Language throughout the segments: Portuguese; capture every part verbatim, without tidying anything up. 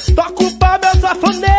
Toca o pau, meu safoneiro.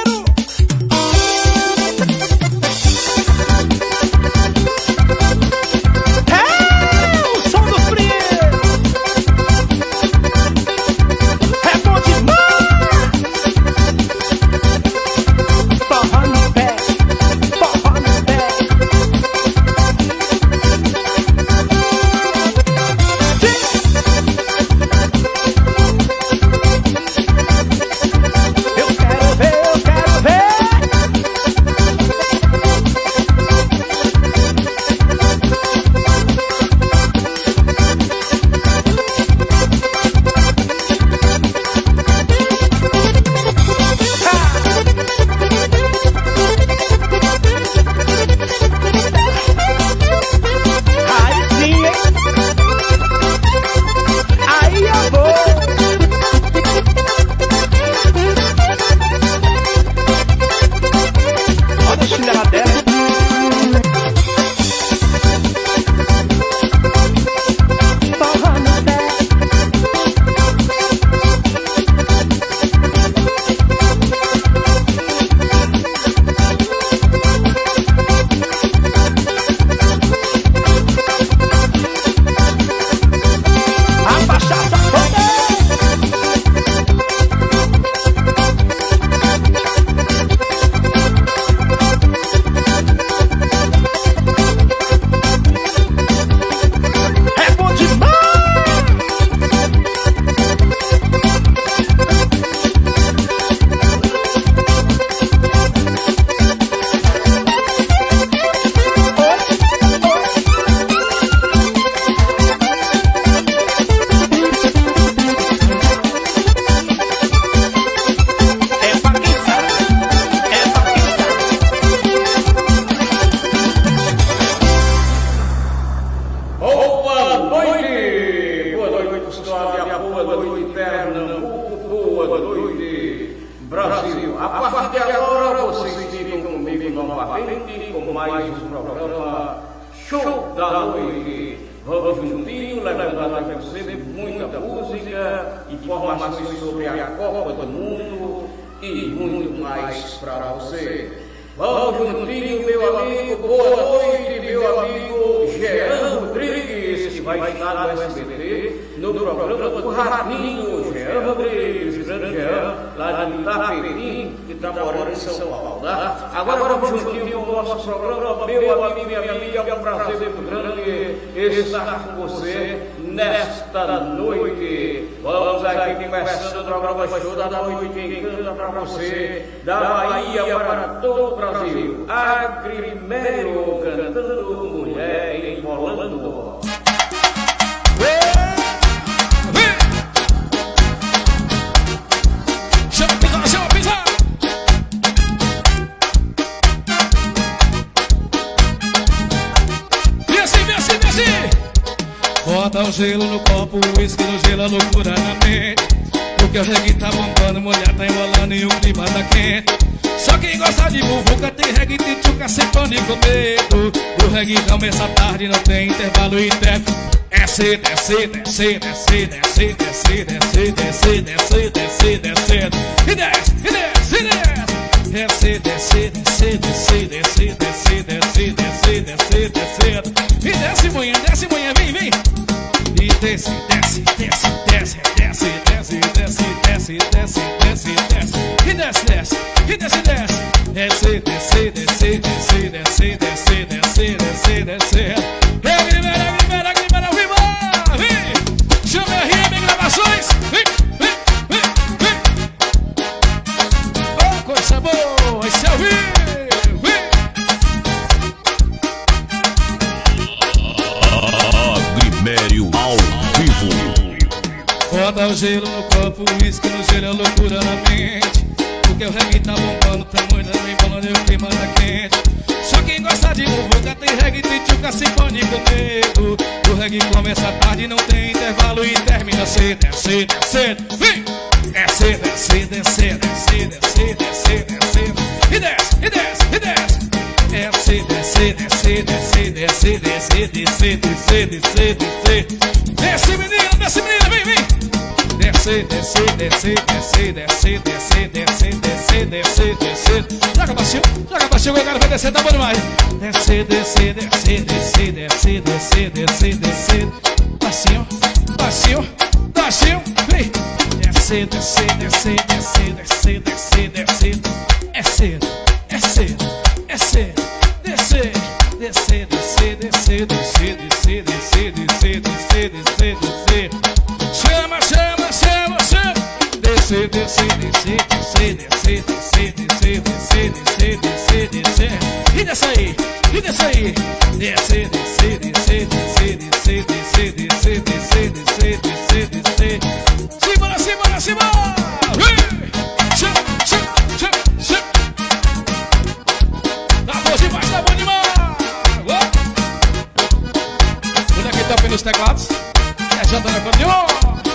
Bota o gelo no copo, o uísque no gelo, a loucura na mente. Porque o reggae tá bombando, mulher tá enrolando e o clima tá quente. Só quem gosta de buvuca tem reggae, tem tchuca sem pânico com medo. O reggae começa tarde, não tem intervalo e tempo. Desce, desce, desce, desce, desce, desce, desce, desce, desce, desce, desce. E desce, e desce, e desce. Desce, desce, desce, desce, desce, desce, desce, desce, desce, desce. E desce, manhã, desce, manhã, vem, vem. E desce, desce, desce, desce, desce, desce, desce, desce, desce, desce, desce. E desce, desce, e desce, desce. Desce, desce, desce, desce, desce, desce, desce, desce, desce. Libera, libera, libera, viva! Vem! Chama R M Gravações! Vem, vem, vem, vem! Oh, coisa boa! Esse é o vivo! Vem! Agrimério ao vivo. Bota o gelo no copo, o uísque no gelo, é loucura na mente. Porque o reggae tá bombando, tá muito bem bolando e o clima tá quente. Só quem gosta de buvuca tem reggae, tem tchuca sem pânico com medo. O reggae começa tarde, não tem intervalo e termina cedo, cedo, cedo. Vem! Desce, desce, desce, desce, desce, desce, desce. E desce, e desce, e desce. Desce, desce, desce, desce, desce, desce, desce, desce, desce, desce. Desce, menina, desce, menina, vem, vem. Desce, descer, descer, descer, descer, descer, descer, descer, descer, descer, descer. Joga baixinho, joga baixinho, o cara vai descer, tá bom demais. Descer, descer, descer, descer, descer, descer, descer, descer. Baixinho, baixinho, baixinho, vem. Descer, descer, descer, descer, descer, descer, descer. É cedo, é cedo, é cedo. Descer, descer, descer, descer, descer, descer, descer, descer, descer, descer, descer. Chama, chama, chama, chama. Descer, descer, descer, descer, descer, descer, descer, descer, descer, descer, descer. E desce aí, e desce aí. Descer, descer, descer, descer, descer, descer, descer, descer, descer, descer, descer. Simbora, simbora, simbora. Chama, chama, chama, chama. Tá bom demais, tá bom demais. Olha quem toca nos teclados. É Jandana Acordeon.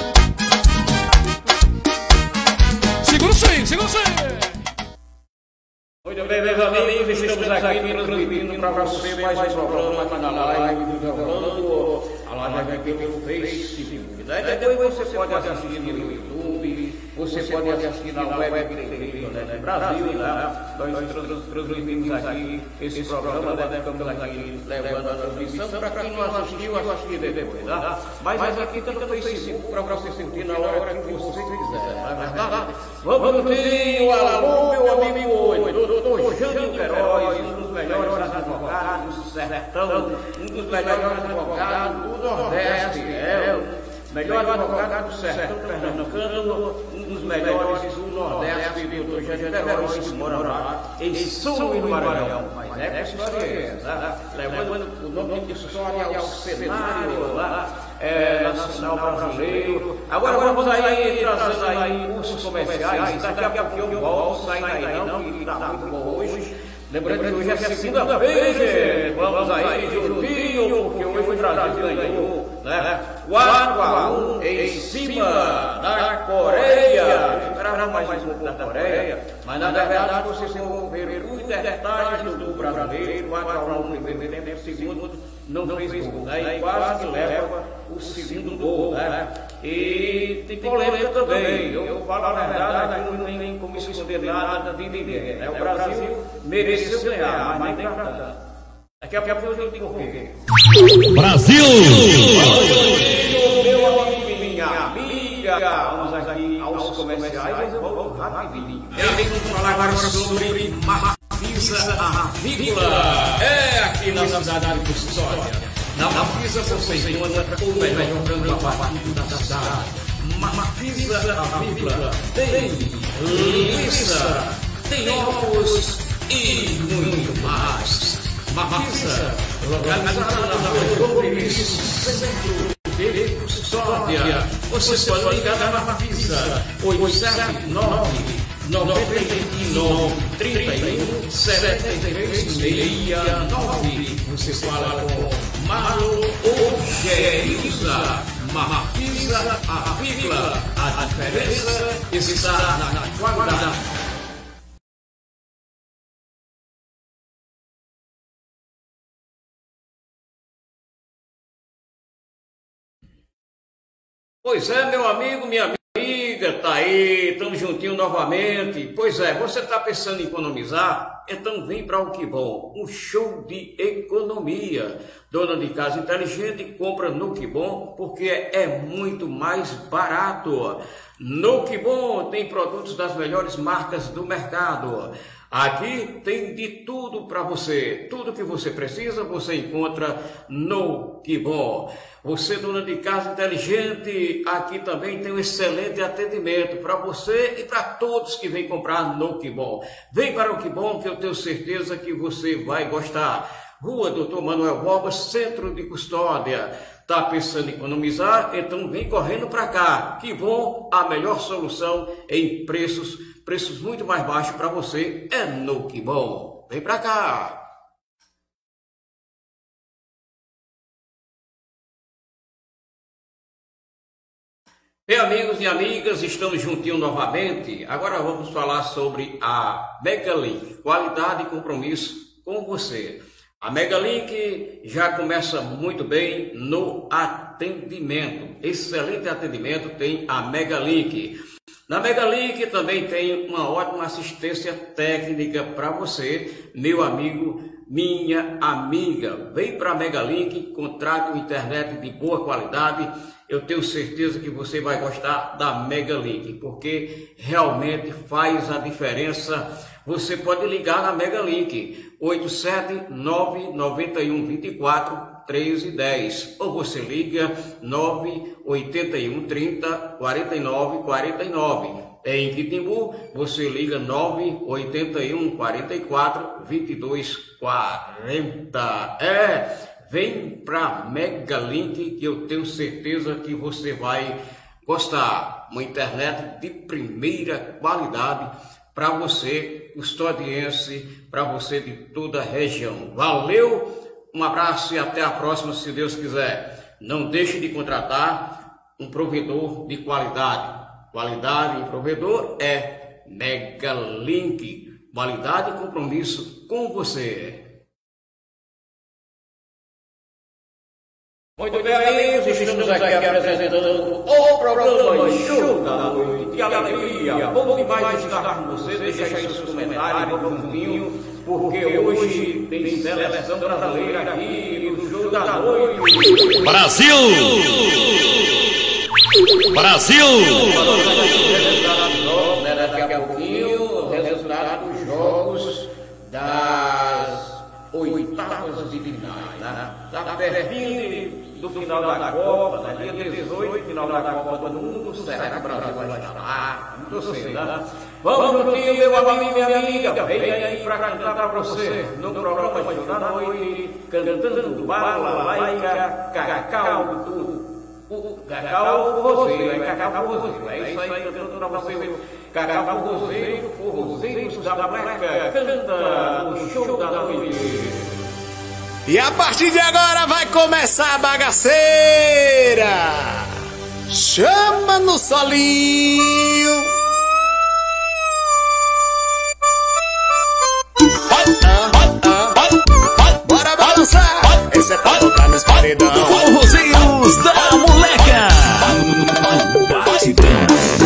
Segura o swing, segura o swing. Muito bem, meus amigos, estamos aqui transmitindo para você mais um programa aqui na live do Jogando. A live aqui pelo Facebook. Depois você pode assistir no YouTube, você pode assistir na web do Brasil, né? Nós transmitimos aqui esse programa, né? Estamos aqui levando a transmissão para quem não assistiu, assistir depois, tá? Mas aqui está no Facebook para você sentir na hora que você quiser, não é verdade? Vamos ter o alô, meu amigo hoje, doutor Jânio Queiroz, um dos melhores advogados do sertão, um dos melhores advogados do Nordeste, é o melhor advogado do sertão pernambucano, um dos melhores do Nordeste, doutor Jânio Queiroz, que mora lá em São Luís do Maranhão. Mas é que história é essa, levando o nome de história ao cenário lá, é, nacional brasileiro. Agora vamos aí trazendo aí cursos comerciais, daqui a pouco eu volto, sai daí não, que está muito bom hoje. Lembrando que hoje é segunda-feira, vamos aí juntinho, porque hoje o Brasil ganhou, né? quatro a um em cima da Coreia. Esperava mais um pouco da Coreia, mas na verdade vocês vão ver os detalhes do brasileiro. quatro a um no primeiro tempo, segundo não fez gol, né? E quase leva o segundo gol, né? E tem polêmica também. Eu falo a verdade, aqui não tem como esconder nada de ninguém, né? O Brasil mereceu ganhar, mas nem pra tanto. Daqui a pouco eu digo o quê? Brasil! Meu amigo e minha amiga, vamos aqui aos comerciais, eu vou rapidinho. Vamos falar agora sobre Marfisa Avícola. É aqui na cidade de Custódia. Na Marfisa você encontra o melhor frango abatido da cidade. Marfisa Avícola tem linguiça, tem ovos e muito mais. Marfisa, localizada na região Benício, centro de Custódia. Você pode ligar na Marfisa oito sete nove, nove nove, trinta e um, setenta e três, sessenta e nove. Você fala com Marlo ou Geisa. Marfisa Avícola. A diferença está na qualidade. Pois é, meu amigo, minha amiga, tá aí, estamos juntinhos novamente. Pois é, você está pensando em economizar? Então vem para o Que Bom, um show de economia. Dona de casa inteligente compra no Que Bom porque é muito mais barato. No Que Bom tem produtos das melhores marcas do mercado. Aqui tem de tudo para você. Tudo que você precisa você encontra no Que Bom. Você, dona de casa inteligente, aqui também tem um excelente atendimento para você e para todos que vêm comprar no Que Bom. Vem para o Que Bom que eu tenho certeza que você vai gostar. Rua doutor Manuel Borba, centro de Custódia. Tá pensando em economizar? Então vem correndo para cá. Que Bom, a melhor solução em preços, preços muito mais baixos para você é no Que Bom. Vem para cá. Bem, amigos e amigas, estamos juntinhos novamente. Agora vamos falar sobre a Megalink, qualidade e compromisso com você. A Megalink já começa muito bem no atendimento, excelente atendimento tem a Megalink. Na Megalink também tem uma ótima assistência técnica para você, meu amigo, minha amiga. Vem para a Megalink, contrate uma internet de boa qualidade. Eu tenho certeza que você vai gostar da Megalink, porque realmente faz a diferença. Você pode ligar na Megalink, oito sete nove nove um dois quatro treze dez, ou você liga nove oito um trinta quarenta e nove quarenta e nove. Em Quitimbu, você liga nove oito um quarenta e quatro vinte e dois quarenta. É, vem para Megalink que eu tenho certeza que você vai gostar. Uma internet de primeira qualidade para você, custodiense, para você de toda a região. Valeu, um abraço e até a próxima, se Deus quiser. Não deixe de contratar um provedor de qualidade. Qualidade em provedor é Megalink. Qualidade e compromisso com você. Muito bem, amigos, estamos aqui apresentando o programa Show da Noite. Que alegria, bom demais estar com você. Deixa aí seus comentários, vamos juntinho, porque hoje tem seleção brasileira aqui no Show da Noite. Brasil! Brasil! Daqui a pouquinho, o resultado dos jogos das oitavas de finais, né? Está pertinho do final da Copa, né? Dia dezoito, final da Copa do Mundo. Será que o Brasil vai estar lá? Não sei, né? Vamos juntinho, meu amigo e minha amiga. Vem aí para cantar para você no programa Show da Noite, cantando Bala Laica, Cacau do Cacau Forrozeiro, é Cacau Forrozeiro, é isso aí, cantando para você, Cacau Forrozeiro, Forrozeiros da Bleca, canta no Show da Noite. E a partir de agora vai começar a bagaceira. Chama no solinho. Bora balançar. Esse é pra tocar nos paredão. Forrozeiros da Moleca. Batidão.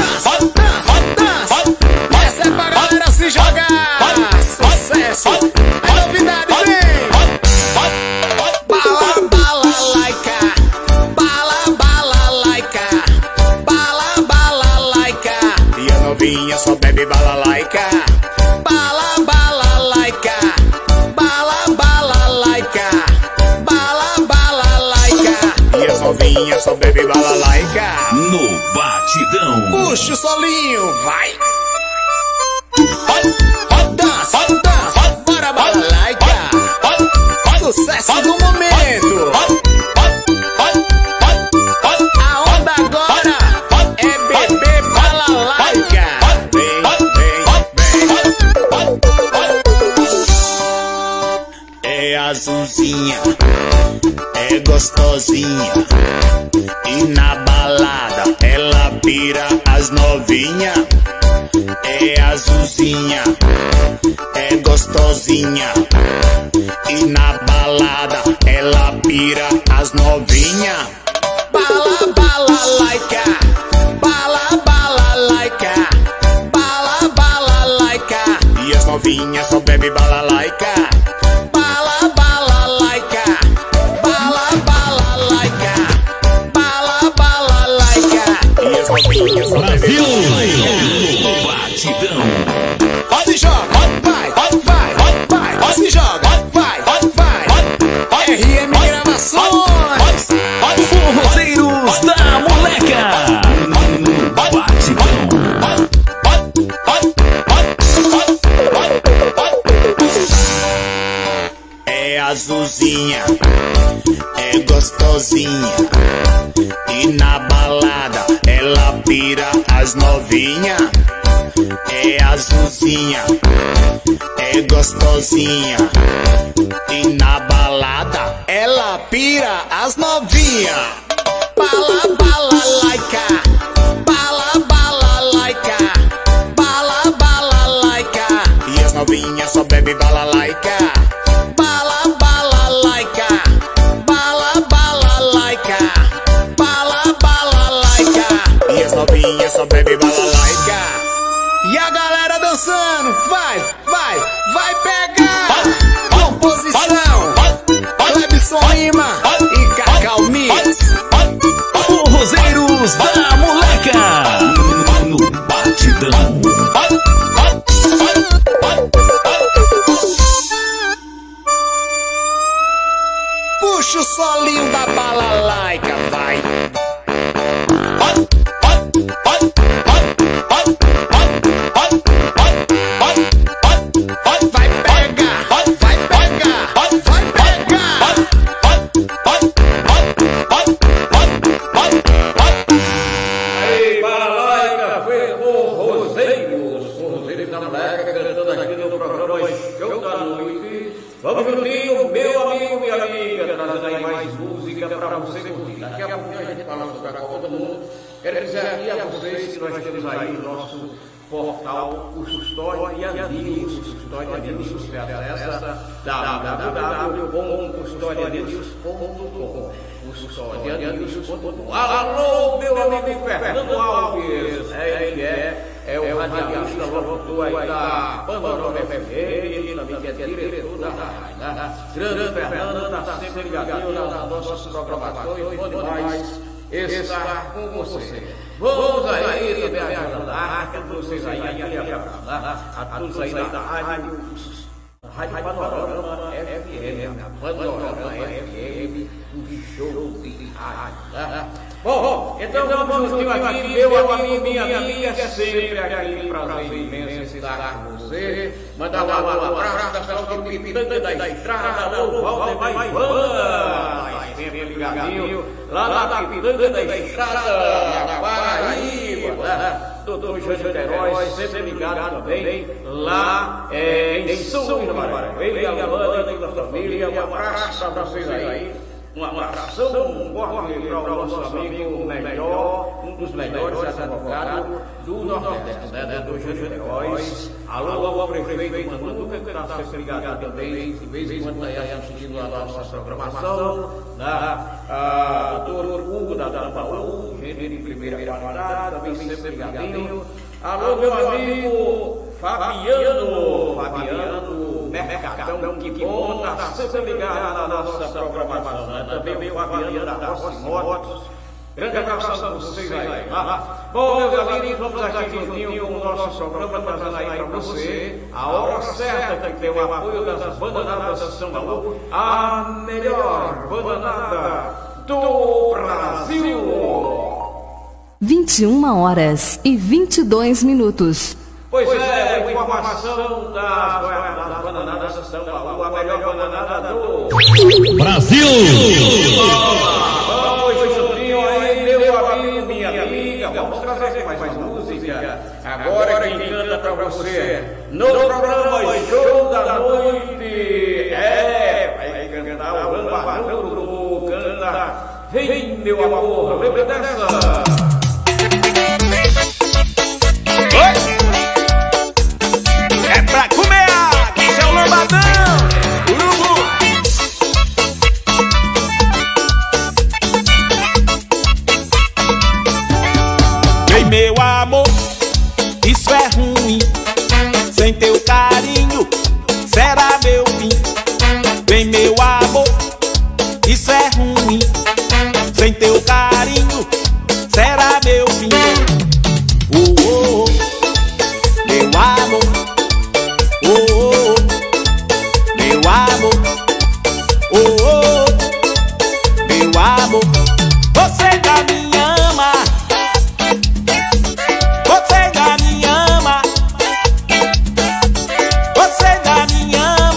Essa é pra galera se jogar. Sucesso. A novidade vem. Bala, bala, laica. Bala, bala, laica. Bala, bala, laica. E a novinha só bebe bala laica. Bala, bala, laica. Bala, bala, laica. Bala, bala, laica. E as novinhas só bebe bala laica. No Batidão. Puxa o solinho, vai. Dança, dança, bora bala laica. Sucesso do momento. A onda agora é beber bala laica. Vem, vem, vem. É azulzinha, é gostosinha. E na balada ela pira as novinhas. É azulzinha, é gostosinha. E na balada ela pira as novinhas. Bala, bala, laica. Bala, bala, laica. Bala, bala, laica. E as novinhas só bebe bala laica. Bala, bala, laica. Bala, bala, laica. Bala, bala, laica. E as novinhas só bebe Brasil. bala laica. No Batidão. Se joga, vai, vai, vai, vai, se joga, vai, vai. R M Gravações. Forrozeiros da Moleca. No Batidão. É azulzinha, é gostosinha. E na balada ela pira as novinhas. É azulzinha, é gostosinha. E na balada ela pira as novinhas. Bala, bala, laica. Bala, bala, laica. Bala, bala, laica. E as novinhas só bebe bala laica. Bala, bala, laica. Bala, bala, laica. começando, vai, vai, vai pegar. Composição, Clebson Lima e Cacau Mix. Forrozeiros da Moleca no Batidão. Puxa o solinho da balalaica, vai. Vai pegar, vai pegar, vai pegar. Aí, balalaica, foi Forrozeiros, Forrozeiros da Moleca, cantando aqui no programa Show da Noite. Vamos juntinho, meu amigo, minha amiga, trazendo aí mais música pra você curtir. Daqui a pouco a gente falando pra todo mundo. Quero dizer aqui a vocês que nós temos aí o nosso portal Custódia News. Custódia News, você acessa w w w ponto custódia news ponto com. Custódia News ponto com. Alô, meu amigo Fernando Alves. É, ele é. É o radialista locutor aí da Panorama F M, ele também que é diretor da rádio. Grande Fernando, está sempre ligadinho nas nossas programações, bom demais estar com você. Vamos aí também ajudar a vocês aí, aquele abraço, a todos aí da rádio, Rádio Panorama F M, Panorama F M, um show de rádio. Bom, bom, então vamos juntinho aqui, meu amigo, minha amiga, é sempre aqui, prazer imenso estar com você. Mandar um abraço da pessoa do Pitanga da Estrada, alô, Valdemar Ivana, sempre ligadinho, lá da Pitanga da Estrada, na Paraíba, doutor Jânio Queiroz, sempre ligado também, lá em São Luís do Maranhão. Ele e a Amanda e a família, um abraço para vocês aí. Um abração, um forte para o nosso amigo melhor, um dos melhores advogados do Nordeste, né, do Jânio Queiroz. Alô, ao prefeito Manuca, que está sempre ligado também, de vez em quando aí assistindo a nossa programação, né? A doutor Hugo da Tambaú, gente de primeira qualidade, também sempre ligadinho. Alô, meu amigo Fabiano, Fabiano Mercadão, que bom, está sempre ligado na nossa programação, né? Também o Fabiano da Rossi Motos. Grande abraço a vocês aí. Ah, bom, meus amigos, vamos aqui juntinho com o nosso programa, trazendo aí para você a hora certa, que tem o apoio das Bandanadas de São Paulo, a melhor bandanada do Brasil. vinte e uma horas e vinte e dois minutos. Pois é, a informação das, das Bandanadas de São Paulo, a melhor bandanada do Brasil! Vamos juntinho aí, meu amigo, minha amiga, vamos trazer mais, mais música. Agora quem canta pra você no programa Show da Noite é, vai cantar o Bambarão, canta Vem Meu Amor, lembra dessa? É pra comer, esse é o lambadão, urubu. Vem meu amor, isso é ruim. Sem teu carinho, será meu fim. Vem meu amor, isso é ruim. Sem teu carinho, será meu fim. Oh, oh, oh, meu amor. Oh, oh, oh, meu amor. Oh, oh, oh, meu amor. Você já me ama. Você já me ama. Você já me ama.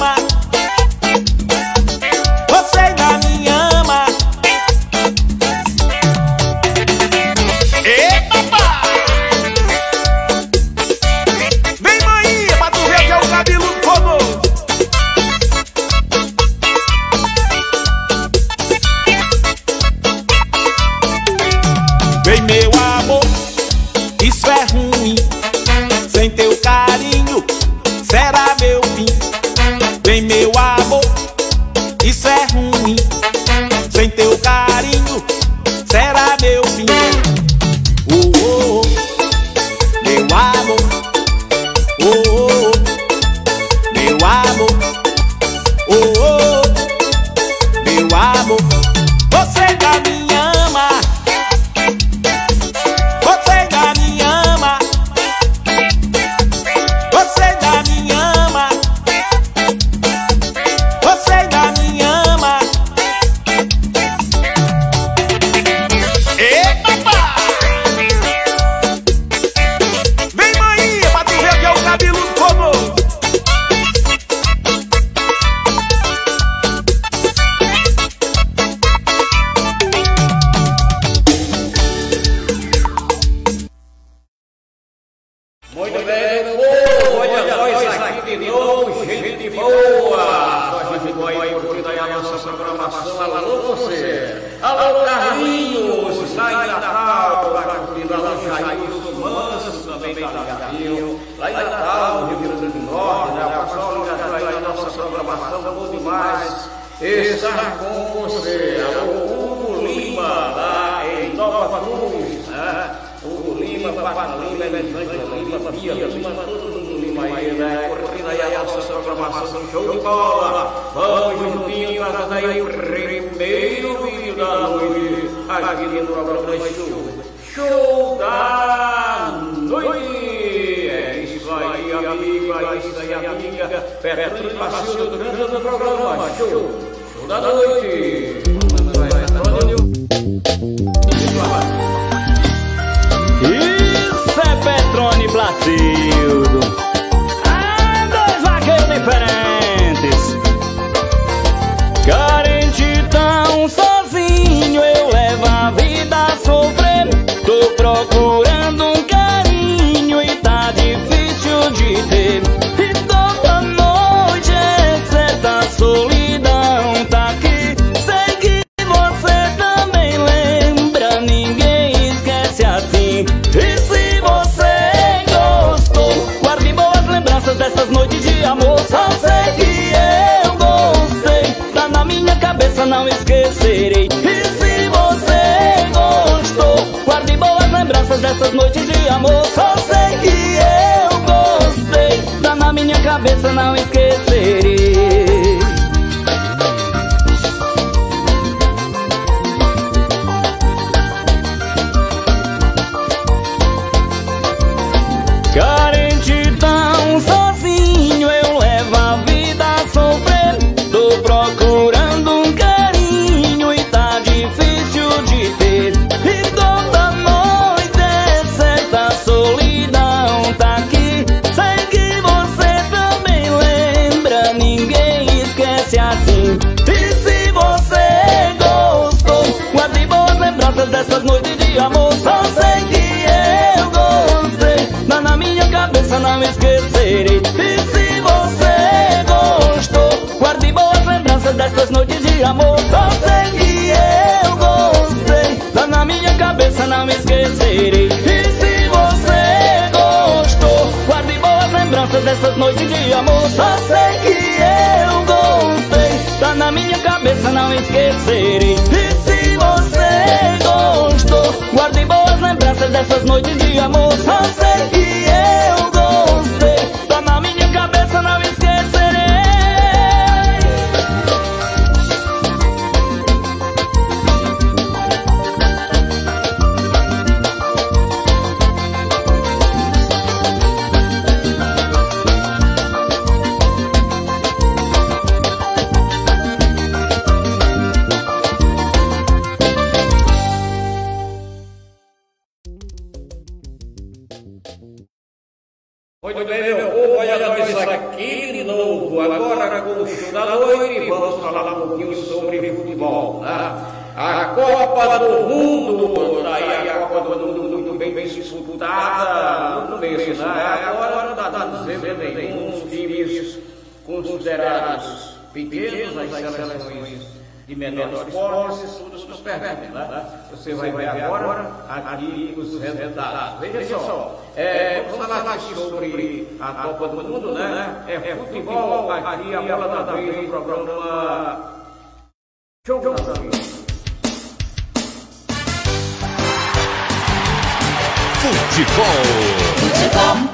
gente boa! Só gente boa aí curtindo aí a nossa programação. Alô você! Alô Carlinhos! Lá em Natal, lá curtindo. Alô Jailson Mansos também tá ligadinho. Lá em Natal, Rio Grande do Norte, né? O pessoal ligadinho aí na nossa programação, bom demais estar com você. Alô Hugo Lima, lá em Nova Cruz, né? Hugo Lima, Pata Lima, Elisângela Lima, Pia Lima, todo mundo Lima aí, né? Curtindo aí a nossa programação, show de bola. Vamos juntinho, trazendo aí o primeiro vídeo da noite, aqui no programa Show. Show da noite! É isso aí, amigo, é isso aí, amiga. Petrónio Passinho do grande programa, show. Show da noite! Isso é Petrone Placildo. Ah, dois vaqueiros diferentes. Carente tão sozinho, eu levo a vida a sofrer. Tô procurando um carinho e tá difícil de ter. E toda noite essa solidão tá aqui. Sei que você também lembra, ninguém esquece assim. E se você gostou, guarde boas lembranças dessas noites de amor. Só sei que eu gostei, tá na minha cabeça, não esquecerei. E se você gostou, guarde boas lembranças dessas noites de amor. Só sei que eu gostei, tá na minha cabeça, não esquecerei. Carente tão sozinho, eu levo a vida a sofrer. Tô procurando um carinho e tá difícil de ter. E toda noite essa solidão tá aqui. Sei que você também lembra, ninguém esquece assim. E se você gostou, guarde boas lembranças dessas noites de amor. Só sei que eu gostei, tá na minha cabeça, não esquecerei. E se você gostou, guarde boas lembranças dessas noites de amor. Só sei que eu gostei, tá na minha cabeça, não esquecerei. E se você gostou, guarde boas lembranças dessas noites de amor. Só sei que eu gostei, tá na minha cabeça, não esquecerei. E se você gostou, guarde boas lembranças dessas noites de amor. Só sei que eu gostei, tá na minha cabeça, não esquecerei. Muito bem, meu povo, olha nós aqui de novo, agora com o show da noite, vamos falar um pouquinho sobre futebol, né? A Copa do Mundo, daí a Copa do Mundo muito bem, bem disputada no começo, né? Agora está dando nenhum uns times considerados pequenos, as seleções de menores posses, todos nos permitem, né? Você vai ver agora aqui os resultados. Veja só, é, vamos falar aqui sobre a Copa do Mundo, né? É futebol, aqui a bola da vez no programa Show da Noite. Futebol. Futebol.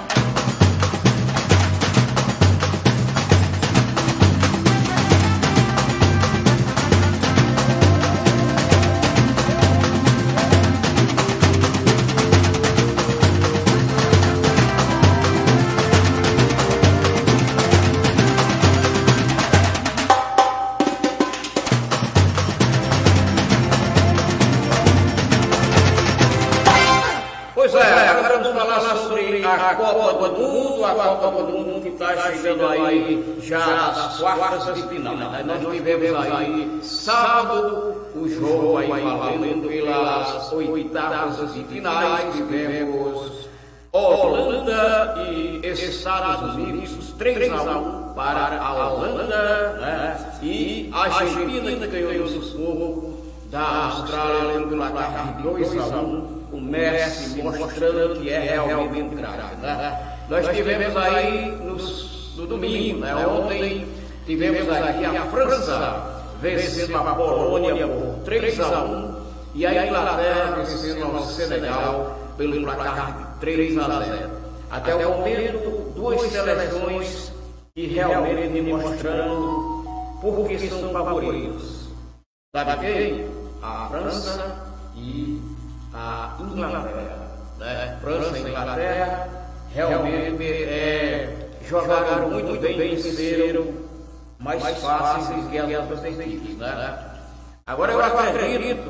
A Copa do Mundo, a Copa do Mundo que está chegando aí já nas quartas de final. Nós tivemos aí sábado o jogo aí valendo pelas oitavas de finais. Tivemos Holanda e Estados Unidos três a um para a Holanda, né? E a Argentina ganhou o sufoco da Austrália pelo placar de dois a um, o Messi mostrando que é realmente craque, né? Nós tivemos aí no, no domingo, né? Ontem tivemos aqui a França vencendo a Polônia por três a um e a Inglaterra vencendo o Senegal pelo placar de três a zero. Até o momento, duas seleções que realmente mostrando por que são favoritos. Sabe quem? A França e a Inglaterra. Né? França e Inglaterra realmente é, jogaram muito bem, venceram mais fáceis que as outras equipes. Né? Agora eu acredito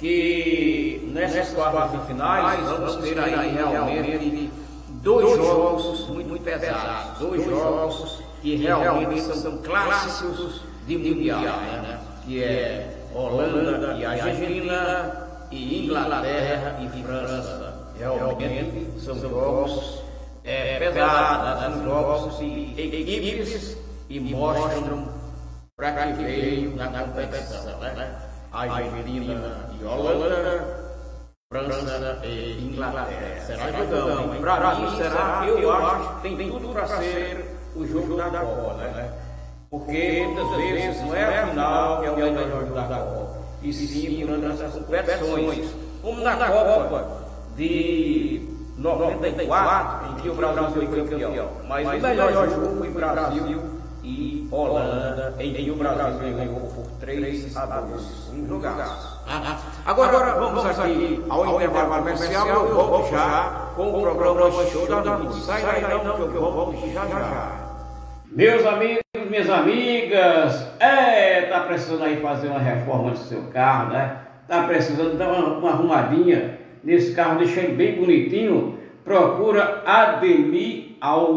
que nessas quartas de finais vamos ter aí realmente dois jogos muito, muito pesados, dois jogos que realmente são clássicos de mundial, né? Que é Holanda e Argentina, e Inglaterra e França. Realmente são jogos é, pesados, são jogos de equipes e mostram para que veio na competição, né? Argentina e Holanda, França e Inglaterra. Será jogão, hein? Para mim será, eu acho que tem tudo para ser o jogo da Copa, né? Porque muitas vezes não é a final que é o melhor jogo da Copa, e sim durante as competições, como na Copa de noventa e quatro, em que o Brasil foi campeão. Mas o melhor jogo foi Brasil e Holanda, em que o Brasil ganhou por três a dois. Um jogaço. Agora, Agora vamos aqui ao intervalo comercial. Eu volto já com o programa Show da Noite. Sai daí não, que eu volto já já. Meus amigos, minhas amigas, é, tá precisando aí fazer uma reforma no seu carro, né? Tá precisando dar uma, uma arrumadinha nesse carro, deixar ele bem bonitinho. Procura Ademir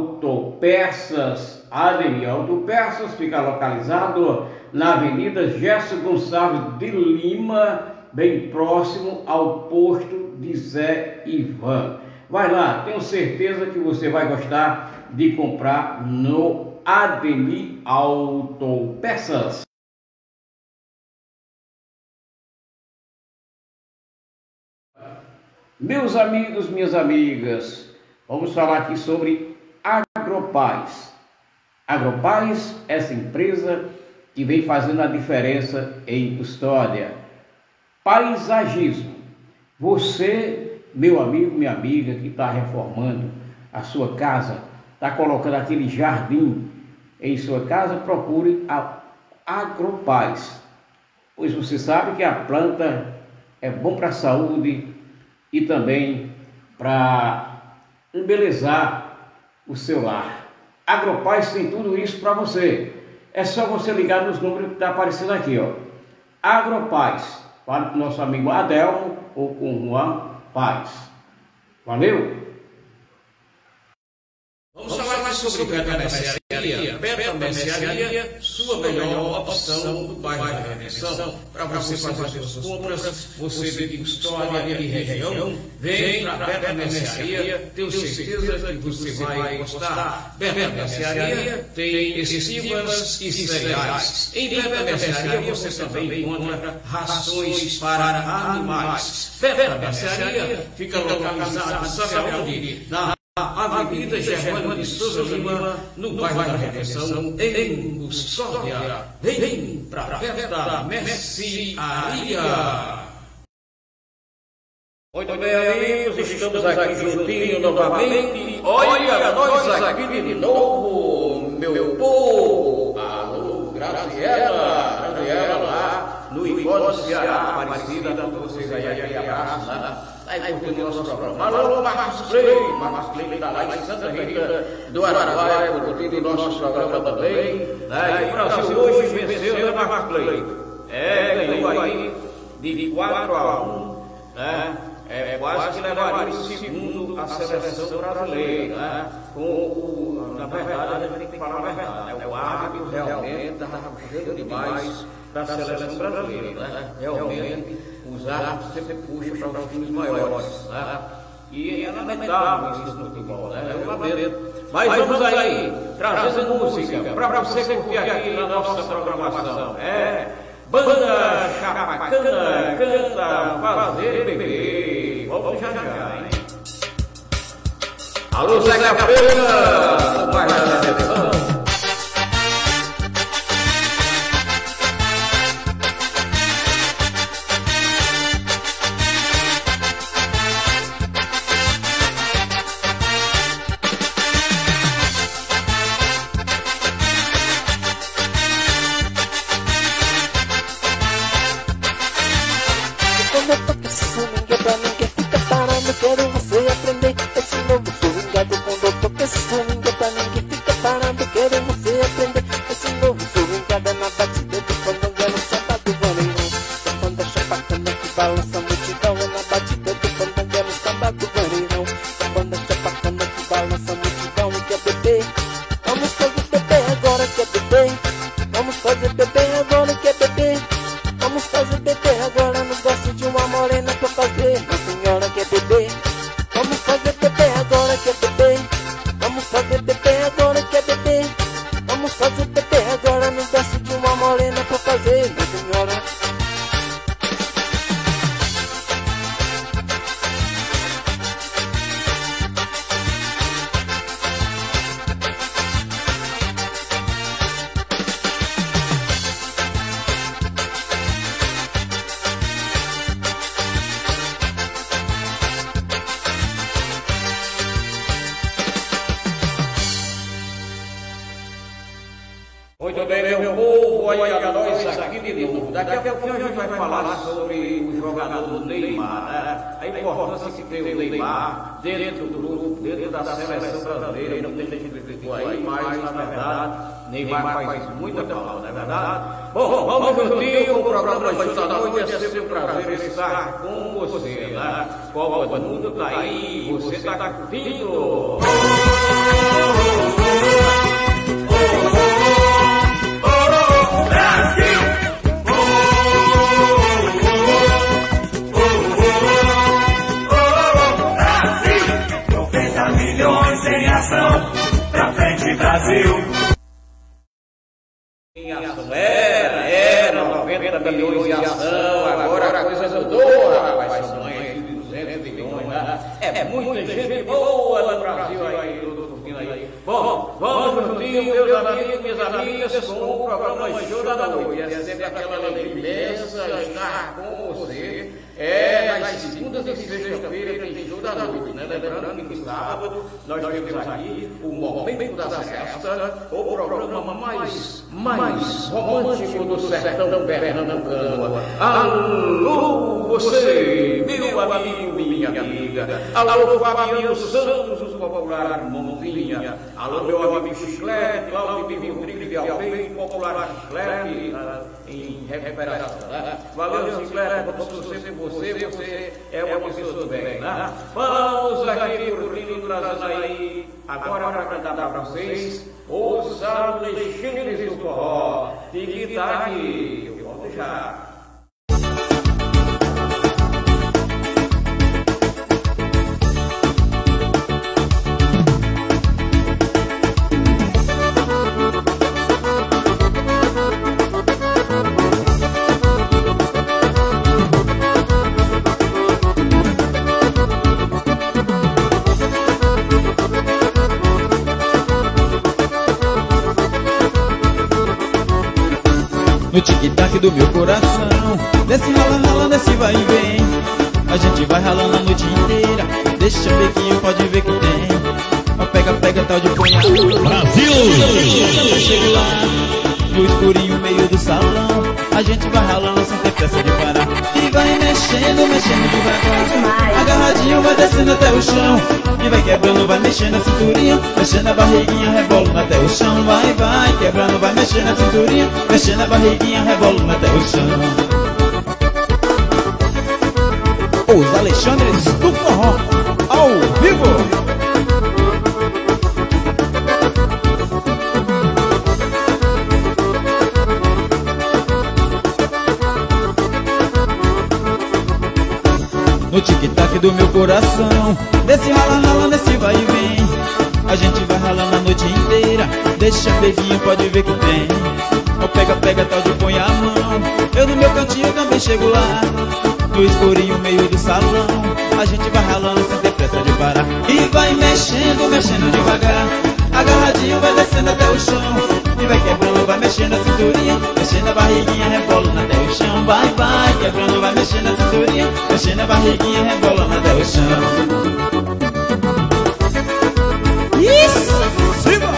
Autopeças. Ademir Autopeças fica localizado na Avenida Gerson Gonçalves de Lima, bem próximo ao posto de Zé Ivan. Vai lá, tenho certeza que você vai gostar de comprar no Ademir Autopeças. Meus amigos, minhas amigas, vamos falar aqui sobre Agropaz. Agropaz, essa empresa que vem fazendo a diferença em Custódia. Paisagismo. Você, meu amigo, minha amiga, que está reformando a sua casa, está colocando aquele jardim em sua casa, procure a Agropaz. Pois você sabe que a planta é bom para a saúde e também para embelezar o seu lar. Agropaz tem tudo isso para você. É só você ligar nos números que está aparecendo aqui, ó. Agropaz. Fale com o nosso amigo Adelmo ou com o Juan Paz. Valeu? Vamos falar mais sobre Beta Mercearia. Beta Mercearia, sua melhor opção do bairro da Redenção. Para você fazer as suas compras, você de Custódia e região, vem para Beta Mercearia. Tenho certeza que você vai gostar. Beta Mercearia tem excessivas e cereais. Em Beta Mercearia você também encontra rações para animais. Beta Mercearia fica localizada, sabe onde? Na A Avenida Germano de Souza Lima, no bairro da Redenção, em Custódia. Vem pra Beta Mercearia. Muito bem, amigos, estamos aqui juntinho novamente. Olha nós aqui de novo, meu povo. Alô, Graziela, Graziela lá no Icó do Ceará, Aparecida, dando vocês aí aquele abraço, né? Aí curtindo o nosso programa. Alô, Marcos Clay, Marcos Clay está lá em Santa Rita do Araguaia, curtindo o nosso programa também. Né? E o Brasil hoje venceu, né, Marcos Clay? É, ganhou aí de quatro a um, né? É quase que levaria o segundo a seleção brasileira, né? Com o, na verdade, a gente tem que falar a verdade, né? O árbitro realmente estava puxando demais da seleção brasileira, né? Realmente, os árbitros sempre puxam para os times maiores, né? E é lamentável isso no futebol, né? Eu lamento. Mas vamos aí, trazendo música para você curtir aqui na nossa programação. É, Banda Chapacana canta Fazer Bebê. Vamos já já, hein? Alô, Zé Capela, o mais da atenção. Muito bem, meu povo, olha nós aqui de novo. Daqui a pouquinho a gente vai falar sobre o jogador do Neymar, né? A importância que tem o Neymar dentro do grupo, dentro da seleção brasileira. Não tem gente que criticou aí, mas na verdade, Neymar faz muita falta, não é verdade? Bom, vamos juntinho, o programa Junto à Noite é sempre um prazer estar com você, né? Copa do Mundo tá aí, você tá curtindo. Pra frente, Brasil. Em ação, era, era noventa milhões de ação, agora a coisa mudou, rapaz, são mais de duzentos milhões, né? É muita gente boa no Brasil aí, tudo curtindo aí. Bom, vamos juntinho, meus amigos, minhas amigas, com o programa Show da Noite. É sempre aquela alegria imensa estar com você. É, nas segundas e sexta-feira tem Show da Noite, né? Lembrando que no sábado nós temos aqui o Momento da Festa, o programa mais, mais romântico do sertão pernambucano. Alô, você, meu amigo, minha amiga. Alô, Fabiano Santos, o popular Mãozinha. Alô, meu amigo Chiclete, Claudio Rodrigues de Almeida, popular Chiclete, em recuperação. Né? Valeu, Chiclete, por sempre você, você é uma pessoa do bem, né? Vamos aqui por Rio trazendo aí, agora para cantar para vocês, os Alexandres do Forró. Fique que tá aqui, eu volto já. No tic-tac do meu coração, nesse rala-rala, nesse vai e vem, a gente vai ralando a noite inteira. Deixa bequinho, pode ver que tem. Ó, pega, pega, tal de punhado. Brasil! Eu chego lá, no escurinho, meio do salão, a gente vai ralando sem ter pressa de parar. E vai mexendo, mexendo devagar, agarradinho vai descendo até o chão. E vai quebrando, vai mexendo a cinturinha, mexendo a barriguinha, rebolando até o chão. Vai, vai, quebrando, vai mexendo a cinturinha, mexendo a barriguinha, rebolando até o chão. Os Alexandres do Forró, ao vivo. No tic-tac do meu coração, nesse rala-rala, nesse vai e vem, A gente vai ralando a noite inteira. Deixa beguinho, pode ver que tem. Ó, pega, pega, tal de põe a mão. Eu no meu cantinho também chego lá. No escurinho, meio do salão. A gente vai ralando sem ter pressa de parar. E vai mexendo, mexendo devagar. Agarradinho vai descendo até o chão. E vai quebrando, vai mexendo a cinturinha. Mexendo a barriguinha, rebolando até o chão. Vai, vai, quebrando, vai mexendo a cinturinha. Mexendo a barriguinha, rebolando até o chão. Isso! Siga!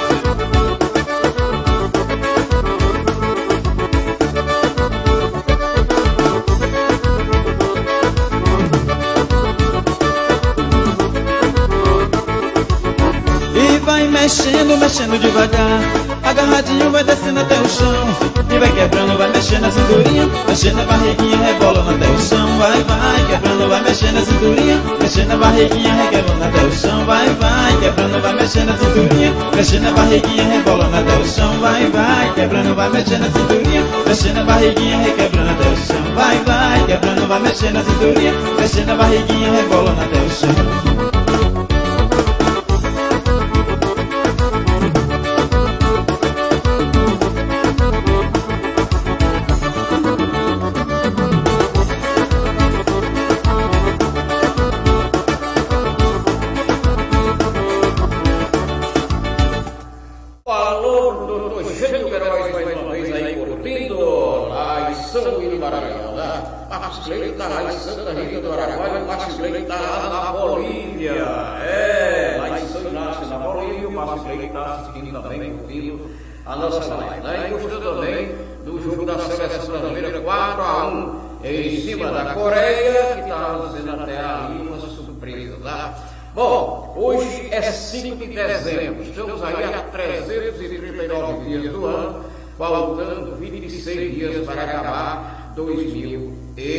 E vai mexendo, mexendo devagar. Agarradinho vai descendo até o chão. E vai quebrando, vai mexendo a cinturinha. Mexendo a barriguinha, rebolando até o chão. Vai, vai, quebrando, vai mexendo a cinturinha. Mexendo a barriguinha, rebolando até o chão. Vai, vai, quebrando, vai mexendo a cinturinha. Mexendo a barriguinha, rebolando até o chão. Vai, vai, quebrando, vai mexendo a cinturinha. Mexendo a barriguinha, requebrando até o chão. Vai, vai, quebrando, vai mexendo a cinturinha. Mexendo a barriguinha, rebolando até o chão. Está lá em Santa Rita do Araguaia, o Márcio Blake está lá na Bolívia. É, lá em São Inácio, na Bolívia, o Márcio Blake está assistindo também, curtindo a nossa live, né? E gostou também do jogo da seleção brasileira quatro a um em cima da Coreia, que está sendo até ali uma surpresa, tá? Bom, hoje é cinco de dezembro, estamos aí há trezentos e trinta e nove dias do ano, faltando vinte e seis dias para acabar dois mil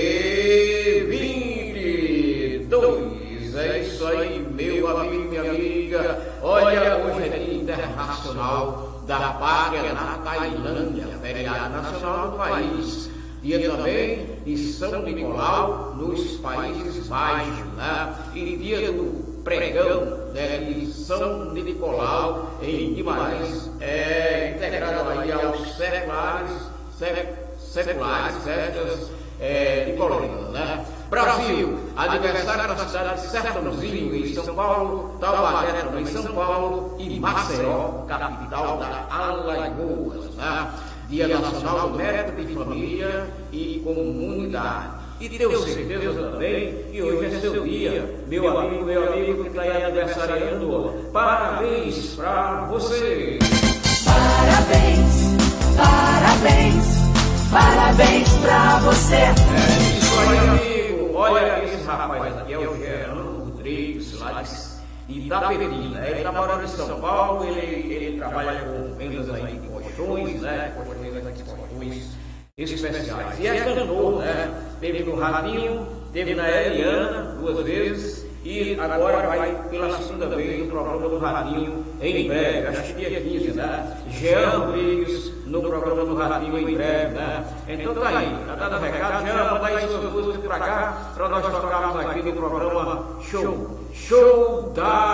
e vinte e dois. É isso aí, meu amigo, minha amiga. Olha, hoje é Dia Internacional da Pátria na Tailândia, feriado nacional do país. Dia também de São Nicolau nos Países Baixos, né? E dia do pregão, né, de São Nicolau em Guimarães, é integrado aí aos seculares, sec, seculares, festas é, nicolanas, né? Brasil, aniversário da cidade de Sertãozinho, em São Paulo, Taubaté, também em São Paulo, e Maceió, capital da Alagoas, né? Dia Nacional do Médico de Família e Comunidade. E tenho certeza também que hoje é seu dia, meu amigo, meu amigo que está aí aniversariando. Parabéns para você! Parabéns, parabéns, parabéns para você! É isso aí, amigo. Olha esse rapaz aqui, é o Gerando Rodrigues, lá de Itapetim, né? Ele está morando em São Paulo, ele, ele trabalha com vendas aí de colchões, né? Colchões aqui, colchões especiais. E é cantor, né? Teve no Ratinho, teve na Eliana duas vezes e agora vai pela segunda vez no programa do Ratinho em breve, acho que dia quinze, né? Jean Rodrigues no programa do Ratinho em breve, né? Então tá aí, tá dando recado, Jean, manda aí suas músicas pra cá, pra nós tocarmos aqui no programa Show, Show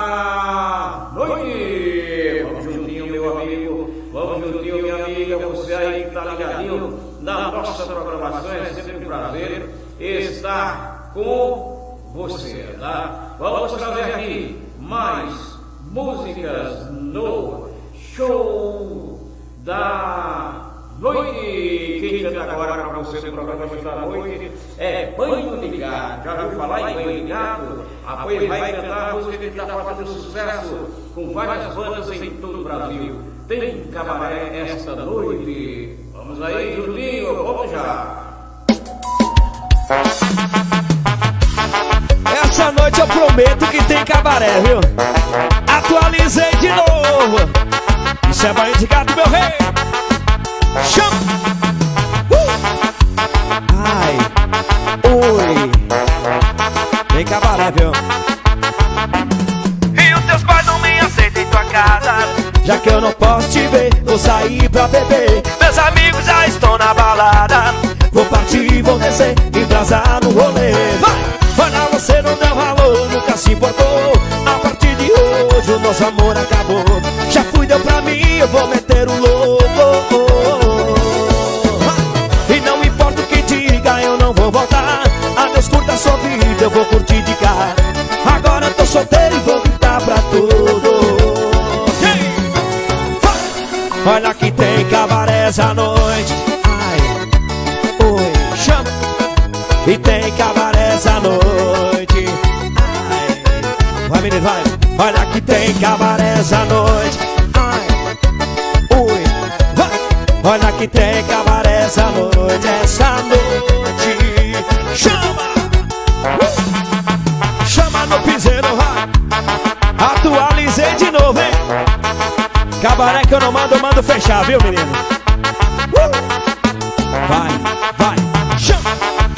da Noite! Vamos juntinho, meu amigo, vamos juntinho, minha amiga, você aí que tá ligadinho na nossa programação, é sempre um prazer estar com você, tá? Vamos trazer aqui mais músicas no Show da Noite. Quem canta agora para você no programa Show da Noite é Banho de Gato. Já ouviu falar em Banho de Gato? Apoio ele vai cantar a música que está fazendo sucesso com várias bandas em todo o Brasil. Tem cabaré esta noite. Vamos aí, Julinho, vamos já. Essa noite eu prometo que tem cabaré, viu? Atualizei de novo. Isso é Banho de Gato, meu rei. Chama! Uh! Ai, oi. Tem cabaré, viu? E os teus pais não me aceitam em tua casa. Já que eu não posso te ver, vou sair pra beber. Meus amigos já estão na balada. Vou partir, vou descer, embrasar no rolê. Vai! Olha, você não deu valor, nunca se importou. A partir de hoje o nosso amor acabou. eu vou meter o louco. E não importa o que diga, eu não vou voltar. Adeus, curta a sua vida, eu vou curtir de cá. Agora eu tô solteiro e vou gritar pra todos. Olha que tem cabaré essa noite. Ai, oi, chama. E tem cabaré essa noite. Ai, vai menino, vai. Olha que tem cabaré essa noite. Ai, oi, vai. Olha que tem cabaré essa noite. Essa noite. Chama. uh. Chama no piseiro, vai. Atualizei de novo, hein. Cabaré que eu não mando, eu mando fechar, viu, menino? Uh! Vai, vai, chama!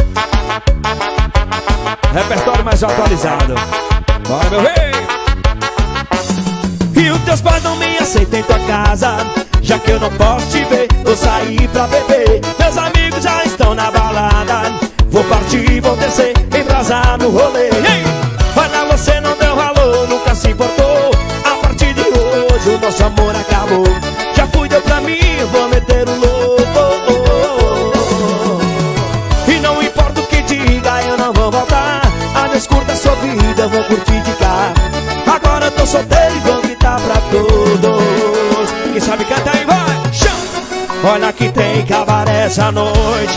Repertório mais atualizado. Bora, meu rei! E os teus pais não me aceitam em tua casa, já que eu não posso te ver, vou sair pra beber. Meus amigos já estão na balada, vou partir, vou descer, embrasar no rolê. Ei! Olha, você não deu valor, nunca se importou. A partir de hoje o nosso amor acabou. Já fui, deu pra mim, eu vou meter o louco. E não importa o que diga, eu não vou voltar. Adeus, curta a sua vida, eu vou curtir de cá. Agora eu tô solteiro e vou gritar pra todos. Quem sabe canta aí, vai, chama. Olha que tem cabaré essa noite.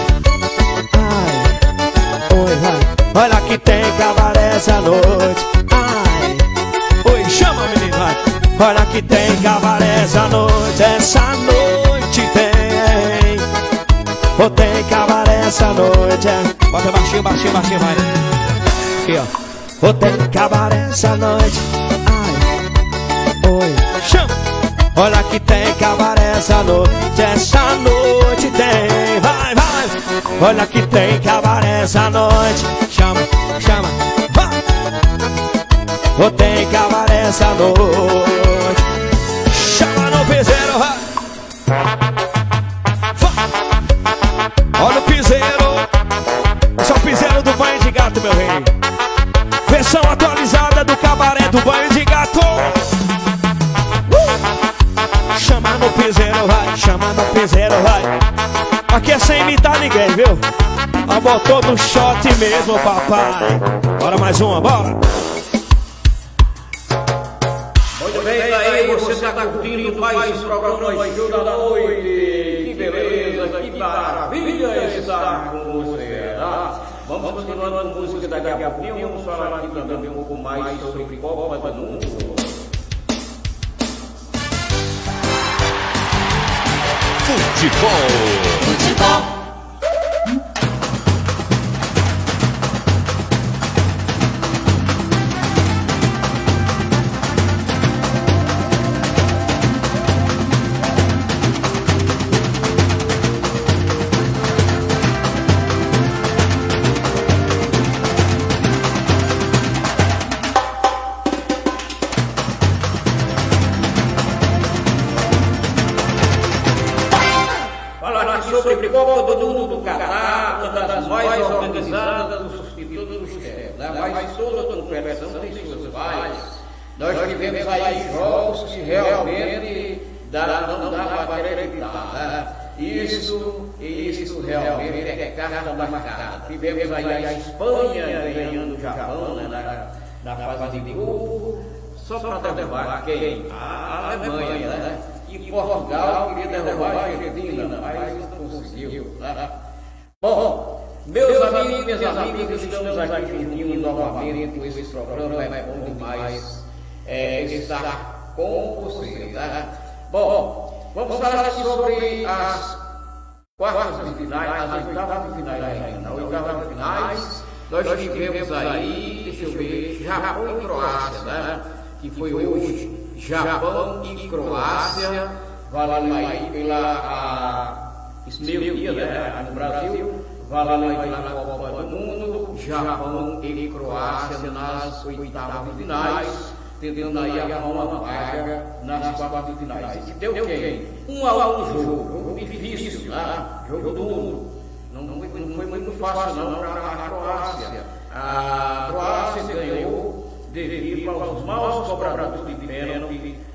Ai, oi, vai. Olha que tem cabaré essa noite. Ai, oi, chama, menino, vai. Olha que tem cabaré essa noite. Essa noite tem. Oh, tem cabaré essa noite, é. Bota baixinho, baixinho, baixinho, vai. Aqui, ó. Oh, tem cabaré essa noite. Ai, oi, chama. Olha que tem cabaré essa noite. Essa noite tem. Vai, vai. Olha que tem cabaré essa noite. Chama, chama, vai. Oh, tem cabaré essa noite. Chama no piseiro, vai. Olha o piseiro. Esse é o piseiro do banho de gato, meu rei. Versão atualizada do cabaré do banho de gato. uh! Chama no piseiro, vai. Chama no piseiro, vai. Aqui é sem imitar ninguém, viu? Ah, botou no shot mesmo, papai. Bora mais uma, bora. Muito bem, aí você está curtindo mais esse programa Show da Noite. Que beleza, que maravilha estar com você, tá? Vamos continuando com música daqui a pouquinho. Vamos falar aqui também um pouco mais sobre Copa do Mundo. Futebol. Futebol. Sobre Copa do Mundo do Catar, uma das mais organizadas de todos os tempos, né? Mas toda competição tem suas falhas. Nós tivemos aí jogos que realmente dá, não dá para acreditar, né? Isso, isso realmente é carta marcada. Tivemos aí a Espanha ganhando o Japão, né? Na, na fase de grupo, só para derrubar quem? A Alemanha, né? E Portugal queria derrubar a Argentina, mas não conseguiu. Né? Bom, meus amigos e minhas amigas, estamos aqui juntinhos novamente com esse programa. É bom demais é, estar com vocês. Né? Bom, vamos falar aqui sobre as quartas de finais, as oitavas de finais ainda. As oitavas de finais, nós tivemos aí, deixa eu ver, Japão e Croácia, né? Que foi hoje. Japão e Croácia, valendo aí pela esse meio dia, né, no Brasil, valendo aí pela Copa do Mundo, Japão e Croácia nas oitavas de finais, tentando aí arrumar uma vaga nas quartas de finais. E deu quem? Um a um jogo, jogo difícil, né? Jogo duro. Não, não, foi, não foi muito fácil não para a Croácia. A Croácia ganhou devido aos maus cobradores de pênalti